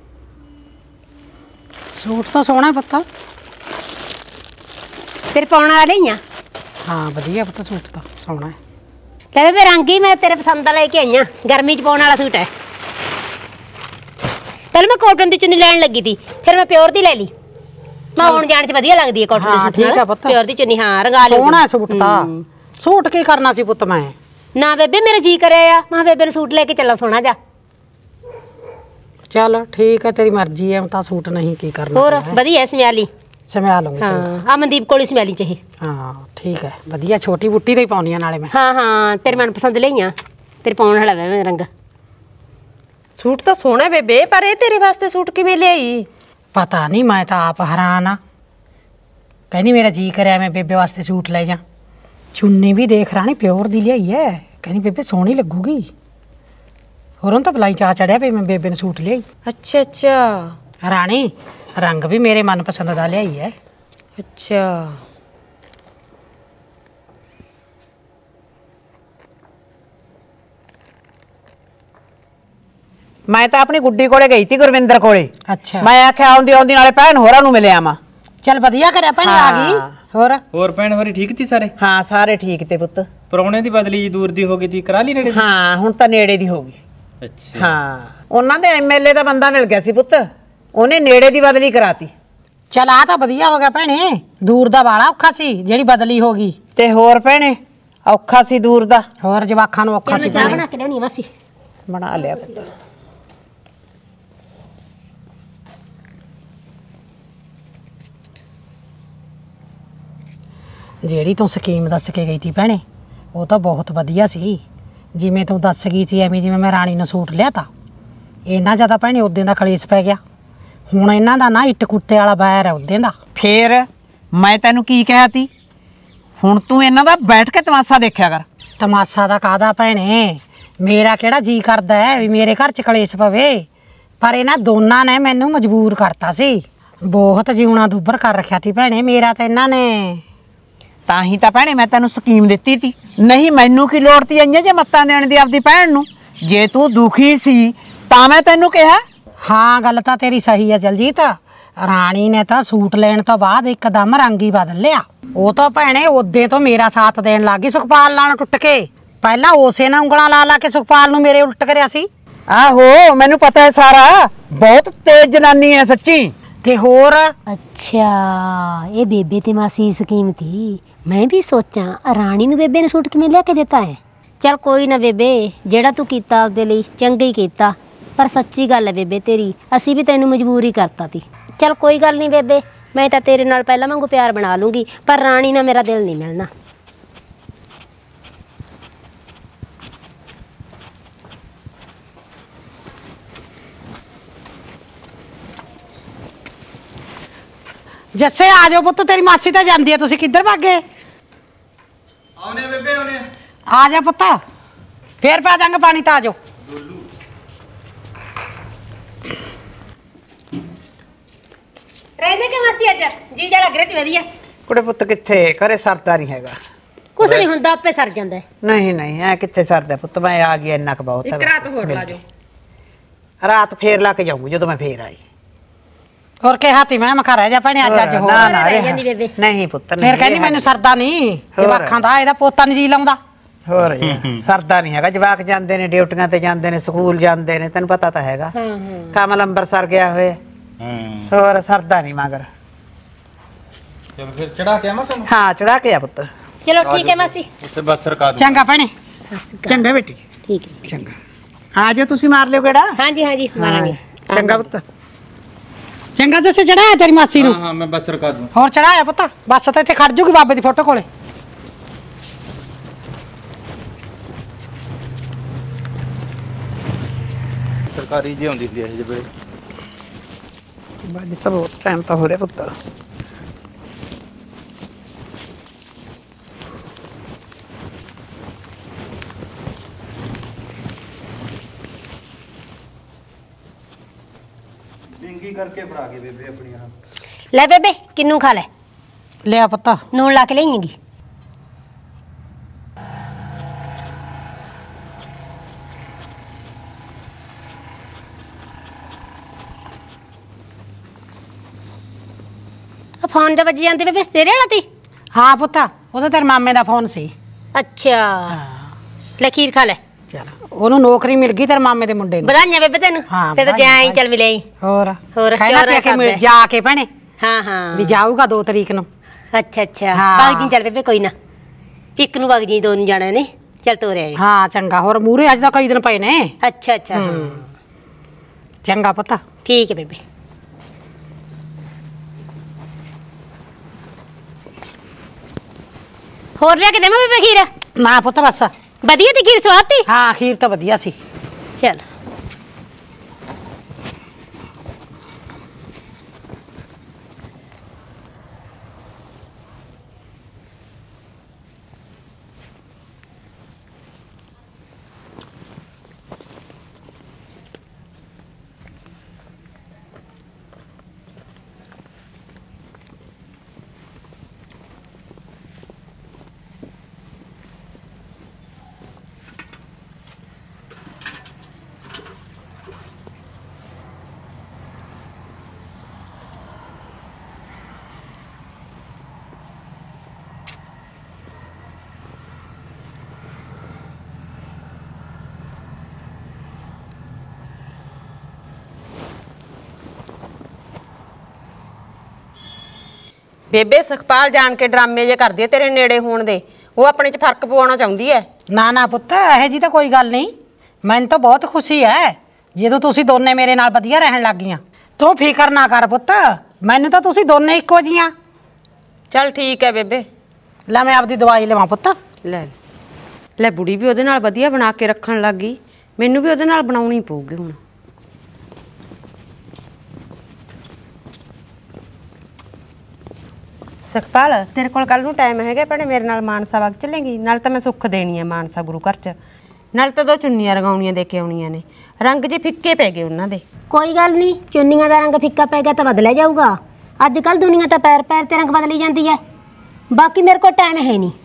S4: ਸੂਟ ਤਾਂ ਸੋਹਣਾ ਪੁੱਤ
S1: ਤੇਰੇ ਪਾਉਣ ਵਾਲੇ ਹੀ ਆ
S4: ਹਾਂ ਵਧੀਆ ਪੁੱਤ ਸੂਟ ਤਾਂ ਸੋਹਣਾ ਹੈ
S1: ਲੈ ਬੇਬੇ ਰੰਗ ਹੀ ਮੈਂ ਤੇਰੇ ਪਸੰਦ ਦਾ ਲੈ ਕੇ ਆਈ ਆ ਗਰਮੀ ਚ ਪਾਉਣ ਵਾਲਾ ਸੂਟ ਹੈ ਪਹਿਲਾਂ ਮੈਂ ਕਾਟਨ ਦੀ ਚੁੰਨੀ ਲੈਣ ਲੱਗੀ ਤੀ ਫਿਰ ਮੈਂ ਪਿਓਰ ਦੀ ਲੈ ਲਈ ਮੈਂ ਆਉਣ ਜਾਣ ਚ ਵਧੀਆ ਲੱਗਦੀ ਹੈ ਕਾਟਨ ਦੇ
S4: ਹਾਂ,
S1: ਸੂਟ
S4: ਠੀਕ ਆ
S1: ਨਾਲ
S4: ਪੁੱਤ।
S1: ਪਿਓਰ ਦੀ ਚੁੰਨੀ ਹਾਂ ਰੰਗਾ ਲਿਓ
S4: ਸੋਹਣਾ ਸੂਟ ਤਾਂ ਸੂਟ ਕੀ ਕਰਨਾ ਸੀ ਪੁੱਤ ਮੈਂ
S1: ਨਾ ਬੇਬੇ ਮੇਰਾ ਜੀ ਕਰਿਆ ਆ ਮੈਂ ਬੇਬੇ ਨੂੰ ਸੂਟ ਲੈ ਕੇ ਚੱਲਾਂ ਸੋਹਣਾ ਜਾ
S4: ਚੱਲ ਠੀਕ ਹੈ ਤੇਰੀ ਮਰਜ਼ੀ ਹੈ ਤਾਂ ਸੂਟ ਨਹੀਂ ਕੀ ਕਰਨਾ
S1: ਹੋਰ ਵਧੀਆ ਸਮਿਆਲੀ
S4: ਸਮਿਆ ਲੂੰਗੀ
S1: ਹਾਂ ਆ ਮਨਦੀਪ ਕੋਲ ਹੀ ਸਮਿਆਲੀ ਚਾਹੀ
S4: ਹਾਂ ਠੀਕ ਹੈ ਵਧੀਆ ਛੋਟੀ ਬੁੱਟੀ ਦੇ ਹੀ ਪਾਉਣੀ ਆ ਨਾਲੇ ਮੈਂ
S1: ਹਾਂ ਹਾਂ ਤੇਰੇ ਮਨ ਪਸੰਦ ਲਈਆਂ ਤੇਰੇ ਪਾਉਣ ਵਾਲਾ ਵੇ ਰੰਗ
S2: ਸੂਟ ਤਾਂ ਸੋਹਣਾ ਬੇਬੇ ਪਰ ਇਹ ਤੇਰੇ ਵਾਸਤੇ ਸੂਟ ਕਿਵੇਂ ਲਿਆਈ
S4: ਪਤਾ ਨਹੀਂ ਮੈਂ ਤਾਂ ਆਪ ਹੈਰਾਨ ਆ ਕਹਿੰਦੀ ਮੇਰਾ ਜੀ ਕਰਿਆ ਮੈਂ ਬੇਬੇ ਵਾਸਤੇ ਸੂਟ ਲੈ ਜਾ ਚੁੰਨੀ ਵੀ ਦੇਖ ਰਾਣੀ ਪਿਓਰ ਦੀ ਲਿਆਈ ਐ ਕਹਿੰਦੀ ਬੇਬੇ ਸੋਹਣੀ ਲੱਗੂਗੀ ਹੋਰਾਂ ਤਾਂ ਬਲਾਈ ਚਾ ਚੜਿਆ ਪਈ ਮੈਂ ਬੇਬੇ ਨੂੰ ਸੂਟ ਲਿਆਈ
S2: ਅੱਛਾ ਅੱਛਾ
S4: ਰਾਣੀ ਰੰਗ ਵੀ ਮੇਰੇ ਮਨਪਸੰਦ ਦਾ ਲਿਆਈ ਐ
S2: ਅੱਛਾ
S5: ਮੈਂ ਤਾਂ ਆਪਣੀ ਗੁੱਡੀ ਕੋਲੇ ਗਈ ਸੀ ਗੁਰਵਿੰਦਰ ਕੋਲੇ
S4: ਅੱਛਾ
S5: ਮੈਂ ਆਖਿਆ ਆਉਂਦੀ ਆਉਂਦੀ ਨਾਲੇ ਭੈਣ ਹੋਰਾਂ ਨੂੰ ਮਿਲਿਆ ਮਾ
S4: ਚੱਲ ਵਧੀਆ ਕਰਿਆ ਭੈਣੇ ਆ ਗਈ ਹੋਰ
S3: ਹੋਰ ਭੈਣ ਹੋਰੀ ਠੀਕ ਸੀ ਸਾਰੇ?
S5: ਹਾਂ ਸਾਰੇ ਠੀਕ ਤੇ ਪੁੱਤ।
S3: ਪਰੌਣੇ ਦੀ ਬਦਲੀ ਜੀ ਦੂਰ ਦੀ ਹੋ ਗਈ ਤੀ, ਕਰਾ ਲਈ ਨੇੜੇ ਦੀ?
S5: ਹਾਂ ਹੁਣ ਤਾਂ ਨੇੜੇ ਦੀ ਹੋ ਗਈ।
S3: ਅੱਛਾ
S5: ਹਾਂ ਉਹਨਾਂ ਦੇ ਐਮਐਲਏ ਦਾ ਬੰਦਾ ਮਿਲ ਗਿਆ ਸੀ ਪੁੱਤ, ਉਹਨੇ ਨੇੜੇ ਦੀ ਬਦਲੀ ਕਰਾਤੀ।
S4: ਚੱਲ ਆ ਤਾਂ ਵਧੀਆ ਹੋ ਗਿਆ ਭੈਣੇ, ਦੂਰ ਦਾ ਵਾਲਾ ਔਖਾ ਸੀ ਜਿਹੜੀ ਬਦਲੀ ਹੋ ਗਈ।
S5: ਤੇ ਹੋਰ ਭੈਣੇ ਔਖਾ ਸੀ ਦੂਰ ਦਾ,
S4: ਹੋਰ ਜਵਾਖਾਂ ਨੂੰ ਔਖਾ ਸੀ
S1: ਚਾਹ
S4: ਭੈਣੇ।
S1: ਬਣਾ ਕੇ ਲਿਆਉਣੀ ਆ ਮਾਸੀ।
S5: ਬਣਾ ਲਿਆ ਪੁੱਤ।
S4: ਜਿਹੜੀ ਤੂੰ ਸਕੀਮ ਦੱਸ ਕੇ ਗਈ ਤੀ ਭੈਣੇ ਉਹ ਤਾਂ ਬਹੁਤ ਵਧੀਆ ਸੀ। ਜਿਵੇਂ ਤੂੰ ਦੱਸ ਗਈ ਸੀ ਐਵੇਂ ਜਿਵੇਂ ਮੈਂ ਰਾਣੀ ਨੂੰ ਸੂਟ ਲਿਆ ਤਾ, ਇਹਨਾਂ ਜ਼ਿਆਦਾ ਭੈਣੇ ਉਦੋਂ ਦਾ ਕਲੇਸ਼ ਪੈ ਗਿਆ। ਹੁਣ ਇਹਨਾਂ ਦਾ ਨਾ ਇੱਟ ਕੁੱਤੇ ਵਾਲਾ ਬੈਰ ਹੈ ਉਦੋਂ ਦਾ।
S5: ਫੇਰ ਮੈਂ ਤੈਨੂੰ ਕੀ ਕਿਹਾ ਤੀ, ਹੁਣ ਤੂੰ ਇਹਨਾਂ ਦਾ ਬੈਠ ਕੇ ਤਮਾਸ਼ਾ ਦੇਖਿਆ ਕਰ।
S4: ਤਮਾਸ਼ਾ ਦਾ ਕਾਹਦਾ ਭੈਣੇ, ਮੇਰਾ ਕਿਹੜਾ ਜੀ ਕਰਦਾ ਹੈ ਵੀ ਮੇਰੇ ਘਰ ਚ ਕਲੇਸ਼ ਪਵੇ, ਪਰ ਇਹਨਾਂ ਦੋਨਾਂ ਨੇ ਮੈਨੂੰ ਮਜਬੂਰ ਕਰਤਾ ਸੀ। ਬਹੁਤ ਜਿਉਣਾ ਦੁੱਬਰ ਕਰ ਰੱਖਿਆ ਤੀ ਭੈਣੇ ਮੇਰਾ ਤਾਂ ਇਹਨਾਂ ਨੇ।
S5: ਤਾਂ ਹੀ ਤਾਂ ਭੈਣੇ ਮੈਂ ਤੈਨੂੰ ਸਕੀਮ ਦਿੱਤੀ ਤੀ, ਨਹੀਂ ਮੈਨੂੰ ਕੀ ਲੋੜ ਤੀ ਆਈਆਂ ਜੇ ਮੱਤਾਂ ਦੇਣ ਦੀ ਆਪਦੀ ਭੈਣ ਨੂੰ। ਜੇ ਤੂੰ ਦੁਖੀ ਸੀ ਤਾਂ ਮੈਂ ਤੈਨੂੰ ਕਿਹਾ।
S4: ਹਾਂ ਗੱਲ ਤਾਂ ਤੇਰੀ ਸਹੀ ਹੈ ਜਲਜੀਤ, ਰਾਣੀ ਨੇ ਤਾਂ ਸੂਟ ਲੈਣ ਤੋਂ ਬਾਅਦ ਇੱਕਦਮ ਰੰਗ ਹੀ ਬਦਲ ਲਿਆ। ਉਹ ਤਾਂ ਭੈਣੇ ਉਦੋਂ ਤੋਂ ਮੇਰਾ ਸਾਥ ਦੇਣ ਲੱਗ ਗਈ ਸੁਖਪਾਲ ਨਾਲ ਟੁੱਟ ਕੇ। ਪਹਿਲਾਂ ਉਸੇ ਨਾਲ ਉਂਗਲਾਂ ਲਾ ਲਾ ਕੇ ਸੁਖਪਾਲ ਨੂੰ ਮੇਰੇ ਉਲਟ ਕਰਿਆ ਸੀ।
S5: ਆਹੋ ਮੈਨੂੰ ਪਤਾ ਹੈ ਸਾਰਾ, ਬਹੁਤ ਤੇਜ਼ ਜਨਾਨੀ ਹੈ ਸੱਚੀ।
S4: ਤੇ ਹੋਰ
S1: ਅੱਛਾ ਇਹ ਬੇਬੇ ਤੇ ਮਾਸੀ ਸਕੀਮ ਥੀ। ਮੈਂ ਵੀ ਸੋਚਾਂ ਰਾਣੀ ਨੂੰ ਬੇਬੇ ਨੇ ਸੂਟ ਕਿਵੇਂ ਲਿਆ ਕੇ ਦਿੱਤਾ ਹੈ। ਚੱਲ ਕੋਈ ਨਾ ਬੇਬੇ, ਜਿਹੜਾ ਤੂੰ ਕੀਤਾ ਆਪਦੇ ਲਈ ਚੰਗਾ ਹੀ ਕੀਤਾ, ਪਰ ਸੱਚੀ ਗੱਲ ਹੈ ਬੇਬੇ ਤੇਰੀ, ਅਸੀਂ ਵੀ ਤੈਨੂੰ ਮਜਬੂਰੀ ਕਰਤਾ ਤੀ। ਚੱਲ ਕੋਈ ਗੱਲ ਨਹੀਂ ਬੇਬੇ, ਮੈਂ ਤਾਂ ਤੇਰੇ ਨਾਲ ਪਹਿਲਾਂ ਵਾਂਗੂ ਪਿਆਰ ਬਣਾ ਲੂੰਗੀ, ਪਰ ਰਾਣੀ ਨਾਲ ਮੇਰਾ ਦਿਲ ਨਹੀਂ ਮਿਲਣਾ।
S4: ਜੱਸੇ ਆ ਜਾਓ ਪੁੱਤ, ਤੇਰੀ ਮਾਸੀ ਤਾਂ ਜਾਂਦੀ ਹੈ, ਤੁਸੀਂ ਕਿੱਧਰ ਭਾਗੇ?
S3: ਆਉਨੇ ਬੇਬੇ ਆਉਨੇ।
S4: ਆ ਜਾ ਪੁੱਤ, ਫੇਰ ਪਾ ਜਾਂਗੇ ਪਾਣੀ, ਤਾਂ ਆ ਜਾਓ।
S1: ਰਹਿੰਦੇ ਕਿ ਮਾਸੀ ਅੱਜ ਜੀ ਜਾ ਲੱਗ ਰਿਹਾ ਤੇ ਵਧੀਆ।
S5: ਕੁੜੇ ਪੁੱਤ ਕਿੱਥੇ ਘਰੇ ਸਰਦਾ ਨਹੀਂ ਹੈਗਾ।
S1: ਕੁਛ ਨਹੀਂ ਹੁੰਦਾ, ਆਪੇ ਸਰ ਜਾਂਦਾ ਹੈ।
S5: ਨਹੀਂ ਨਹੀਂ ਐ ਕਿੱਥੇ ਸਰਦਾ ਪੁੱਤ, ਮੈਂ ਆ ਗਈ ਇੰਨਾ ਕੁ ਬਹੁਤ ਹੈ।
S2: ਇੱਕ ਰਾਤ ਹੋਰ ਲਾ ਜਾਓ।
S5: ਰਾਤ ਫੇਰ ਲਾ ਕੇ ਜਾਊਂਗੀ ਜਦੋਂ ਮੈਂ ਫੇਰ ਆਈ।
S4: ਹੋਰ ਕਿਹਾ ਤੀ ਮੈਂ ਮਖਾ ਰਹਿ ਜਾ ਭੈਣੇ ਅੱਜ ਅੱਜ ਹੋ।
S5: ਨਾ ਨਾ
S1: ਰਹਿ
S5: ਰਿਹਾ।
S1: ਜਾਂਦੀ ਬੇਬੇ।
S5: ਨਹੀਂ ਪੁੱਤ ਨਹੀਂ
S4: ਫੇਰ ਕਹਿੰਦੀ
S5: ਰਿਹਾ।
S4: ਮੈਨੂੰ ਸਰਦਾ ਨਹੀਂ,
S5: ਹੋਰ।
S4: ਜਵਾਖਾਂ ਦਾ ਇਹਦਾ ਪੋਤਾ ਨਹੀਂ ਜੀ ਲਾਉਂਦਾ।
S5: ਹੋਰ ਜੀ, ਸਰਦਾ ਨਹੀਂ ਹੈਗਾ। ਜਵਾਕ ਜਾਂਦੇ ਨੇ ਡਿਊਟੀਆਂ ਤੇ ਜਾਂਦੇ ਨੇ, ਸਕੂਲ ਜਾਂਦੇ ਨੇ, ਤੈਨੂੰ ਪਤਾ ਤਾਂ ਹੈਗਾ।
S1: ਹਾਂ ਹਾਂ
S5: ਕਮਲ ਅੰਬਰਸਰ ਗਿਆ ਹੋਏ।
S3: ਹੂੰ
S5: ਹੋਰ ਸਰਦਾ ਨਹੀਂ ਮਗਰ।
S3: ਚਲ ਫਿਰ ਚੜਾ ਕੇ ਆਵਾਂ ਤੁਹਾਨੂੰ?
S5: ਹਾਂ ਚੜਾ ਕੇ ਆ ਪੁੱਤ।
S1: ਚਲੋ ਠੀਕ ਹੈ ਮਾਸੀ।
S3: ਉੱਥੇ ਬਸ ਸਰਕਾ ਦੂੰ।
S4: ਚੰਗਾ ਭੈਣੇ।
S5: ਚੰਗਾ ਬੇਟੀ,
S1: ਠੀਕ ਹੈ।
S5: ਚੰਗਾ ਆ ਜਾਓ ਤੁਸੀਂ, ਮਾਰ ਲਿਓ ਕਿਹੜਾ।
S1: ਹਾਂਜੀ ਹਾਂਜੀ ਮਾਰਾਂਗੇ।
S5: ਚੰਗਾ ਪੁੱਤ।
S4: ਚੰਗਾ ਜੱਸੇ ਚੜਾਇਆ ਤੇਰੀ ਮਾਸੀ ਨੂੰ।
S3: ਹਾਂ ਹਾਂ ਮੈਂ ਬਸ ਸਰਕਾ ਦੂੰ।
S4: ਹੋਰ ਚੜਾਇਆ ਪੁੱਤ, ਬੱਸ ਤਾਂ ਇੱਥੇ ਖੜ ਜੂਗੀ ਬਾਬੇ ਦੀ ਫੋਟੋ ਕੋਲੇ।
S3: ਸਰਕਾਰੀ ਜੀ ਆਉਂਦੀ ਹੁੰਦੀ ਹੈ ਜੇ ਬੜੇ।
S5: ਬਾਜੀ ਤਾਂ ਬਹੁਤ ਟਾਈਮ ਤਾਂ ਹੋ ਰਿਹਾ ਪੁੱਤ।
S3: ਡਿੰਗੀ ਕਰਕੇ ਫੜਾ ਕੇ ਬੇਬੇ ਆਪਣੀ ਆ।
S1: ਲੈ ਬੇਬੇ ਕਿੰਨੂ ਖਾ ਲੈ,
S4: ਲਿਆ ਪੁੱਤ।
S1: ਨੂਣ ਲਾ ਕੇ ਲਿਆਈਂਗੀ। ਫੋਨ ਤੇ ਵੱਜੀ ਜਾਂਦੀ ਬੇਬੇ, ਤੇਰੇ ਵਾਲਾ ਤੀ?
S4: ਹਾਂ ਪੁੱਤ, ਉਹ ਤਾਂ ਤੇਰੇ ਮਾਮੇ ਦਾ ਫੋਨ ਸੀ।
S1: ਅੱਛਾ ਲੈ ਖੀਰ ਖਾ ਲੈ।
S4: ਚਲ ਉਹਨੂੰ ਨੌਕਰੀ ਮਿਲ ਗਈ ਤੇਰੇ ਮਾਮੇ ਦੇ ਮੁੰਡੇ ਨੂੰ।
S1: ਵਧਾਈਆਂ ਬੇਬੇ ਤੈਨੂੰ।
S4: ਹਾਂ,
S1: ਤੇ ਤਾਂ
S4: ਵਧਾਈਆਂ,
S1: ਜਾਈ ਚੱਲ ਮਿਲੇ।
S4: ਹੋਰ
S1: ਹੋਰ
S4: ਕਹਿਣਾ
S1: ਚੌਰਾਂ
S4: ਤੇ ਕਿ ਮਿਲ
S1: ਸਭ
S4: ਜਾ ਕੇ ਭੈਣੇ
S1: ਹਾਂ ਹਾਂ
S4: ਵੀ ਜਾਊਗਾ ਦੋ ਤਰੀਕ ਨੂੰ।
S1: ਅੱਛਾ ਅੱਛਾ
S4: ਹਾਂ।
S1: ਵਗ ਜੀ ਚੱਲ ਬੇਬੇ, ਕੋਈ ਨਾ ਇੱਕ ਨੂੰ ਵਗ ਜੀ, ਦੋ ਨੂੰ ਜਾਣਾ ਨੇ। ਚੱਲ ਤੋਰੇ ਆਏ।
S4: ਹਾਂ ਚੰਗਾ, ਹੋਰ ਮੂਰੇ ਅੱਜ ਤਾਂ ਕਈ ਦਿਨ ਪਏ ਨੇ।
S1: ਅੱਛਾ ਅੱਛਾ ਹਾਂ
S4: ਚੰਗਾ ਪੁੱਤ।
S1: ਠੀਕ ਹੈ ਬੇਬੇ। ਹੋਰ ਲਿਆ ਕੇ ਦੇਵਾਂ ਬੇਬੇ ਖੀਰ?
S4: ਨਾ ਪੁੱਤ ਬਸ।
S1: ਵਧੀਆ ਦੀ ਖੀਰ ਸਵਾਦ ਤੀ?
S4: ਹਾਂ ਖੀਰ ਤਾਂ ਵਧੀਆ ਸੀ।
S1: ਚੱਲ
S2: ਬੇਬੇ ਸੁਖਪਾਲ ਜਾਣ ਕੇ ਡਰਾਮੇ ਜੇ ਕਰਦੀ ਹੈ ਤੇਰੇ ਨੇੜੇ ਹੋਣ ਦੇ। ਉਹ ਆਪਣੇ 'ਚ ਫਰਕ ਪਵਾਉਣਾ ਚਾਹੁੰਦੀ ਹੈ।
S4: ਨਾ ਨਾ ਪੁੱਤ ਇਹੋ ਜੀ ਤਾਂ ਕੋਈ ਗੱਲ ਨਹੀਂ। ਮੈਨੂੰ ਤਾਂ ਬਹੁਤ ਖੁਸ਼ੀ ਹੈ ਜਦੋਂ ਤੁਸੀਂ ਦੋਨੇ ਮੇਰੇ ਨਾਲ ਵਧੀਆ ਰਹਿਣ ਲੱਗ ਗਈਆਂ। ਤੂੰ ਫਿਕਰ ਨਾ ਕਰ ਪੁੱਤ, ਮੈਨੂੰ ਤਾਂ ਤੁਸੀਂ ਦੋਨੇ ਇੱਕੋ ਜੀਆਂ।
S2: ਚੱਲ ਠੀਕ ਹੈ ਬੇਬੇ।
S4: ਲੈ ਮੈਂ ਆਪਦੀ ਦਵਾਈ ਲਵਾਂ ਪੁੱਤ।
S2: ਲੈ ਲੈ ਬੁੜੀ ਵੀ ਉਹਦੇ ਨਾਲ ਵਧੀਆ ਬਣਾ ਕੇ ਰੱਖਣ ਲੱਗ ਗਈ, ਮੈਨੂੰ ਵੀ ਉਹਦੇ ਨਾਲ ਬਣਾਉਣੀ ਪਊਗੀ ਹੁਣ। ਸੁਖਪਾਲ ਤੇਰੇ ਕੋਲ ਕੱਲ ਨੂੰ ਟਾਈਮ ਹੈਗਾ ਭੈਣੇ ਮੇਰੇ ਨਾਲ ਮਾਨਸਾ ਵਗ ਚੱਲੇਂਗੀ? ਨਾਲ ਤਾਂ ਮੈਂ ਸੁੱਖ ਦੇਣੀ ਹੈ ਮਾਨਸਾ ਗੁਰੂ ਘਰ 'ਚ, ਨਾਲ ਤਾਂ ਦੋ ਚੁੰਨੀਆਂ ਰਗਾਉਣੀਆਂ ਦੇ ਕੇ ਆਉਣੀਆਂ ਨੇ। ਰੰਗ ਜੇ ਫਿੱਕੇ ਪੈ ਗਏ ਉਹਨਾਂ ਦੇ।
S1: ਕੋਈ ਗੱਲ ਨਹੀਂ, ਚੁੰਨੀਆਂ ਦਾ ਰੰਗ ਫਿੱਕਾ ਪੈ ਗਿਆ ਤਾਂ ਬਦਲਿਆ ਜਾਊਗਾ। ਅੱਜ ਕੱਲ ਦੁਨੀਆ ਤਾਂ ਪੈਰ ਪੈਰ ਤੇ ਰੰਗ ਬਦਲੀ ਜਾਂਦੀ ਹੈ। ਬਾਕੀ ਮੇਰੇ ਕੋਲ ਟਾਈਮ ਹੈ ਨਹੀਂ।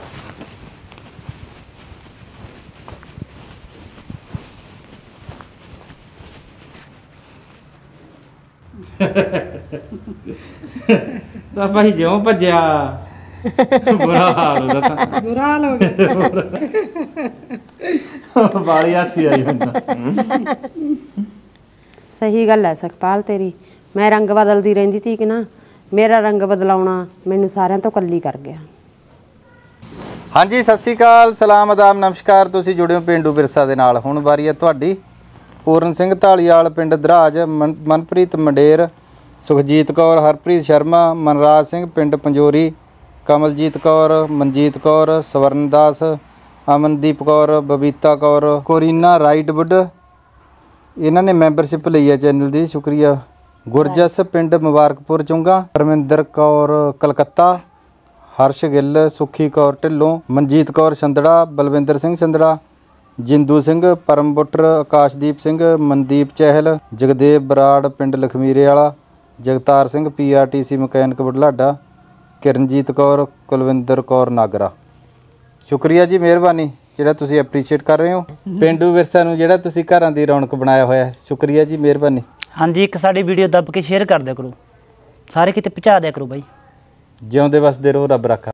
S6: ਤਾਂ ਭਾਈ ਜਿਉਂ ਭੱਜਿਆ ਬੁਰਾ ਹਾਲ ਉਹਦਾ ਤਾਂ।
S5: ਬੁਰਾ ਹਾਲ ਹੋ ਗਿਆ।
S6: ਬਾਲੀ ਹਾਸੀ ਆਈ ਹੁੰਦਾ।
S2: ਸਹੀ ਗੱਲ ਹੈ ਸੁਖਪਾਲ ਤੇਰੀ। ਮੈਂ ਰੰਗ ਬਦਲਦੀ ਰਹਿੰਦੀ ਸੀ ਕਿ ਨਾ, ਮੇਰਾ ਰੰਗ ਬਦਲਾਉਣਾ ਮੈਨੂੰ ਸਾਰਿਆਂ ਤੋਂ ਇਕੱਲੀ ਕਰ ਗਿਆ।
S3: ਹਾਂਜੀ ਸਤਿ ਸ਼੍ਰੀ ਅਕਾਲ, ਸਲਾਮ ਆਦਾਬ, ਨਮਸਕਾਰ। ਤੁਸੀਂ ਜੁੜੇ ਹੋ ਪੇਂਡੂ ਵਿਰਸਾ ਦੇ ਨਾਲ। ਹੁਣ ਵਾਰੀ ਹੈ ਤੁਹਾਡੀ। ਪੂਰਨ ਸਿੰਘ ਢਾਲੀਵਾਲ ਪਿੰਡ ਦਰਾਜ, ਮਨ ਮਨਪ੍ਰੀਤ ਮੰਡੇਰ, ਸੁਖਜੀਤ ਕੌਰ, ਹਰਪ੍ਰੀਤ ਸ਼ਰਮਾ, ਮਨਰਾਜ ਸਿੰਘ ਪਿੰਡ ਪੰਜੋਰੀ, ਕਮਲਜੀਤ ਕੌਰ, ਮਨਜੀਤ ਕੌਰ, ਸਵਰਨ ਦਾਸ, ਅਮਨਦੀਪ ਕੌਰ, ਬਬੀਤਾ ਕੌਰ, ਕੋਰੀਨਾ ਰਾਈਟਵੁੱਡ, ਇਹਨਾਂ ਨੇ ਮੈਂਬਰਸ਼ਿਪ ਲਈ ਹੈ ਚੈਨਲ ਦੀ, ਸ਼ੁਕਰੀਆ। ਗੁਰਜਸ ਪਿੰਡ ਮੁਬਾਰਕਪੁਰ ਚੁੰਗਾ, ਪਰਮਿੰਦਰ ਕੌਰ ਕਲਕੱਤਾ, ਹਰਸ਼ ਗਿੱਲ, ਸੁਖੀ ਕੌਰ ਢਿੱਲੋਂ, ਮਨਜੀਤ ਕੌਰ ਸੰਧੜਾ, ਬਲਵਿੰਦਰ ਸਿੰਘ ਸੰਧੜਾ, ਜਿੰਦੂ ਸਿੰਘ ਪਰਮ ਬੁੱਟਰ, ਆਕਾਸ਼ਦੀਪ ਸਿੰਘ, ਮਨਦੀਪ ਚਹਿਲ, ਜਗਦੇਵ ਬਰਾੜ ਪਿੰਡ Lakhmirewala, Jagtar Singh P R T C mechanic Budhlada, Kiranjeet Kaur, Kulwinder Kaur Nagra. ਸ਼ੁਕਰੀਆ ਜੀ, ਮਿਹਰਬਾਨੀ ਜਿਹੜਾ ਤੁਸੀਂ ਐਪਰੀਸ਼ੀਏਟ ਕਰ ਰਹੇ ਹੋ ਪੇਂਡੂ ਵਿਰਸਾ ਨੂੰ, ਜਿਹੜਾ ਤੁਸੀਂ ਘਰਾਂ ਦੀ ਰੌਣਕ ਬਣਾਇਆ ਹੋਇਆ। ਸ਼ੁਕਰੀਆ ਜੀ, ਮਿਹਰਬਾਨੀ।
S7: ਹਾਂਜੀ ਇੱਕ ਸਾਡੀ ਵੀਡੀਓ ਦੱਬ ਕੇ ਸ਼ੇਅਰ ਕਰ ਦਿਆ ਕਰੋ, ਸਾਰੇ ਕਿਤੇ ਪਹੁੰਚਾ ਦਿਆ ਕਰੋ ਬਾਈ।
S3: ਜਿਉਂਦੇ ਵਸਦੇ ਰਹੋ, ਰੱਬ ਰੱਖਾ।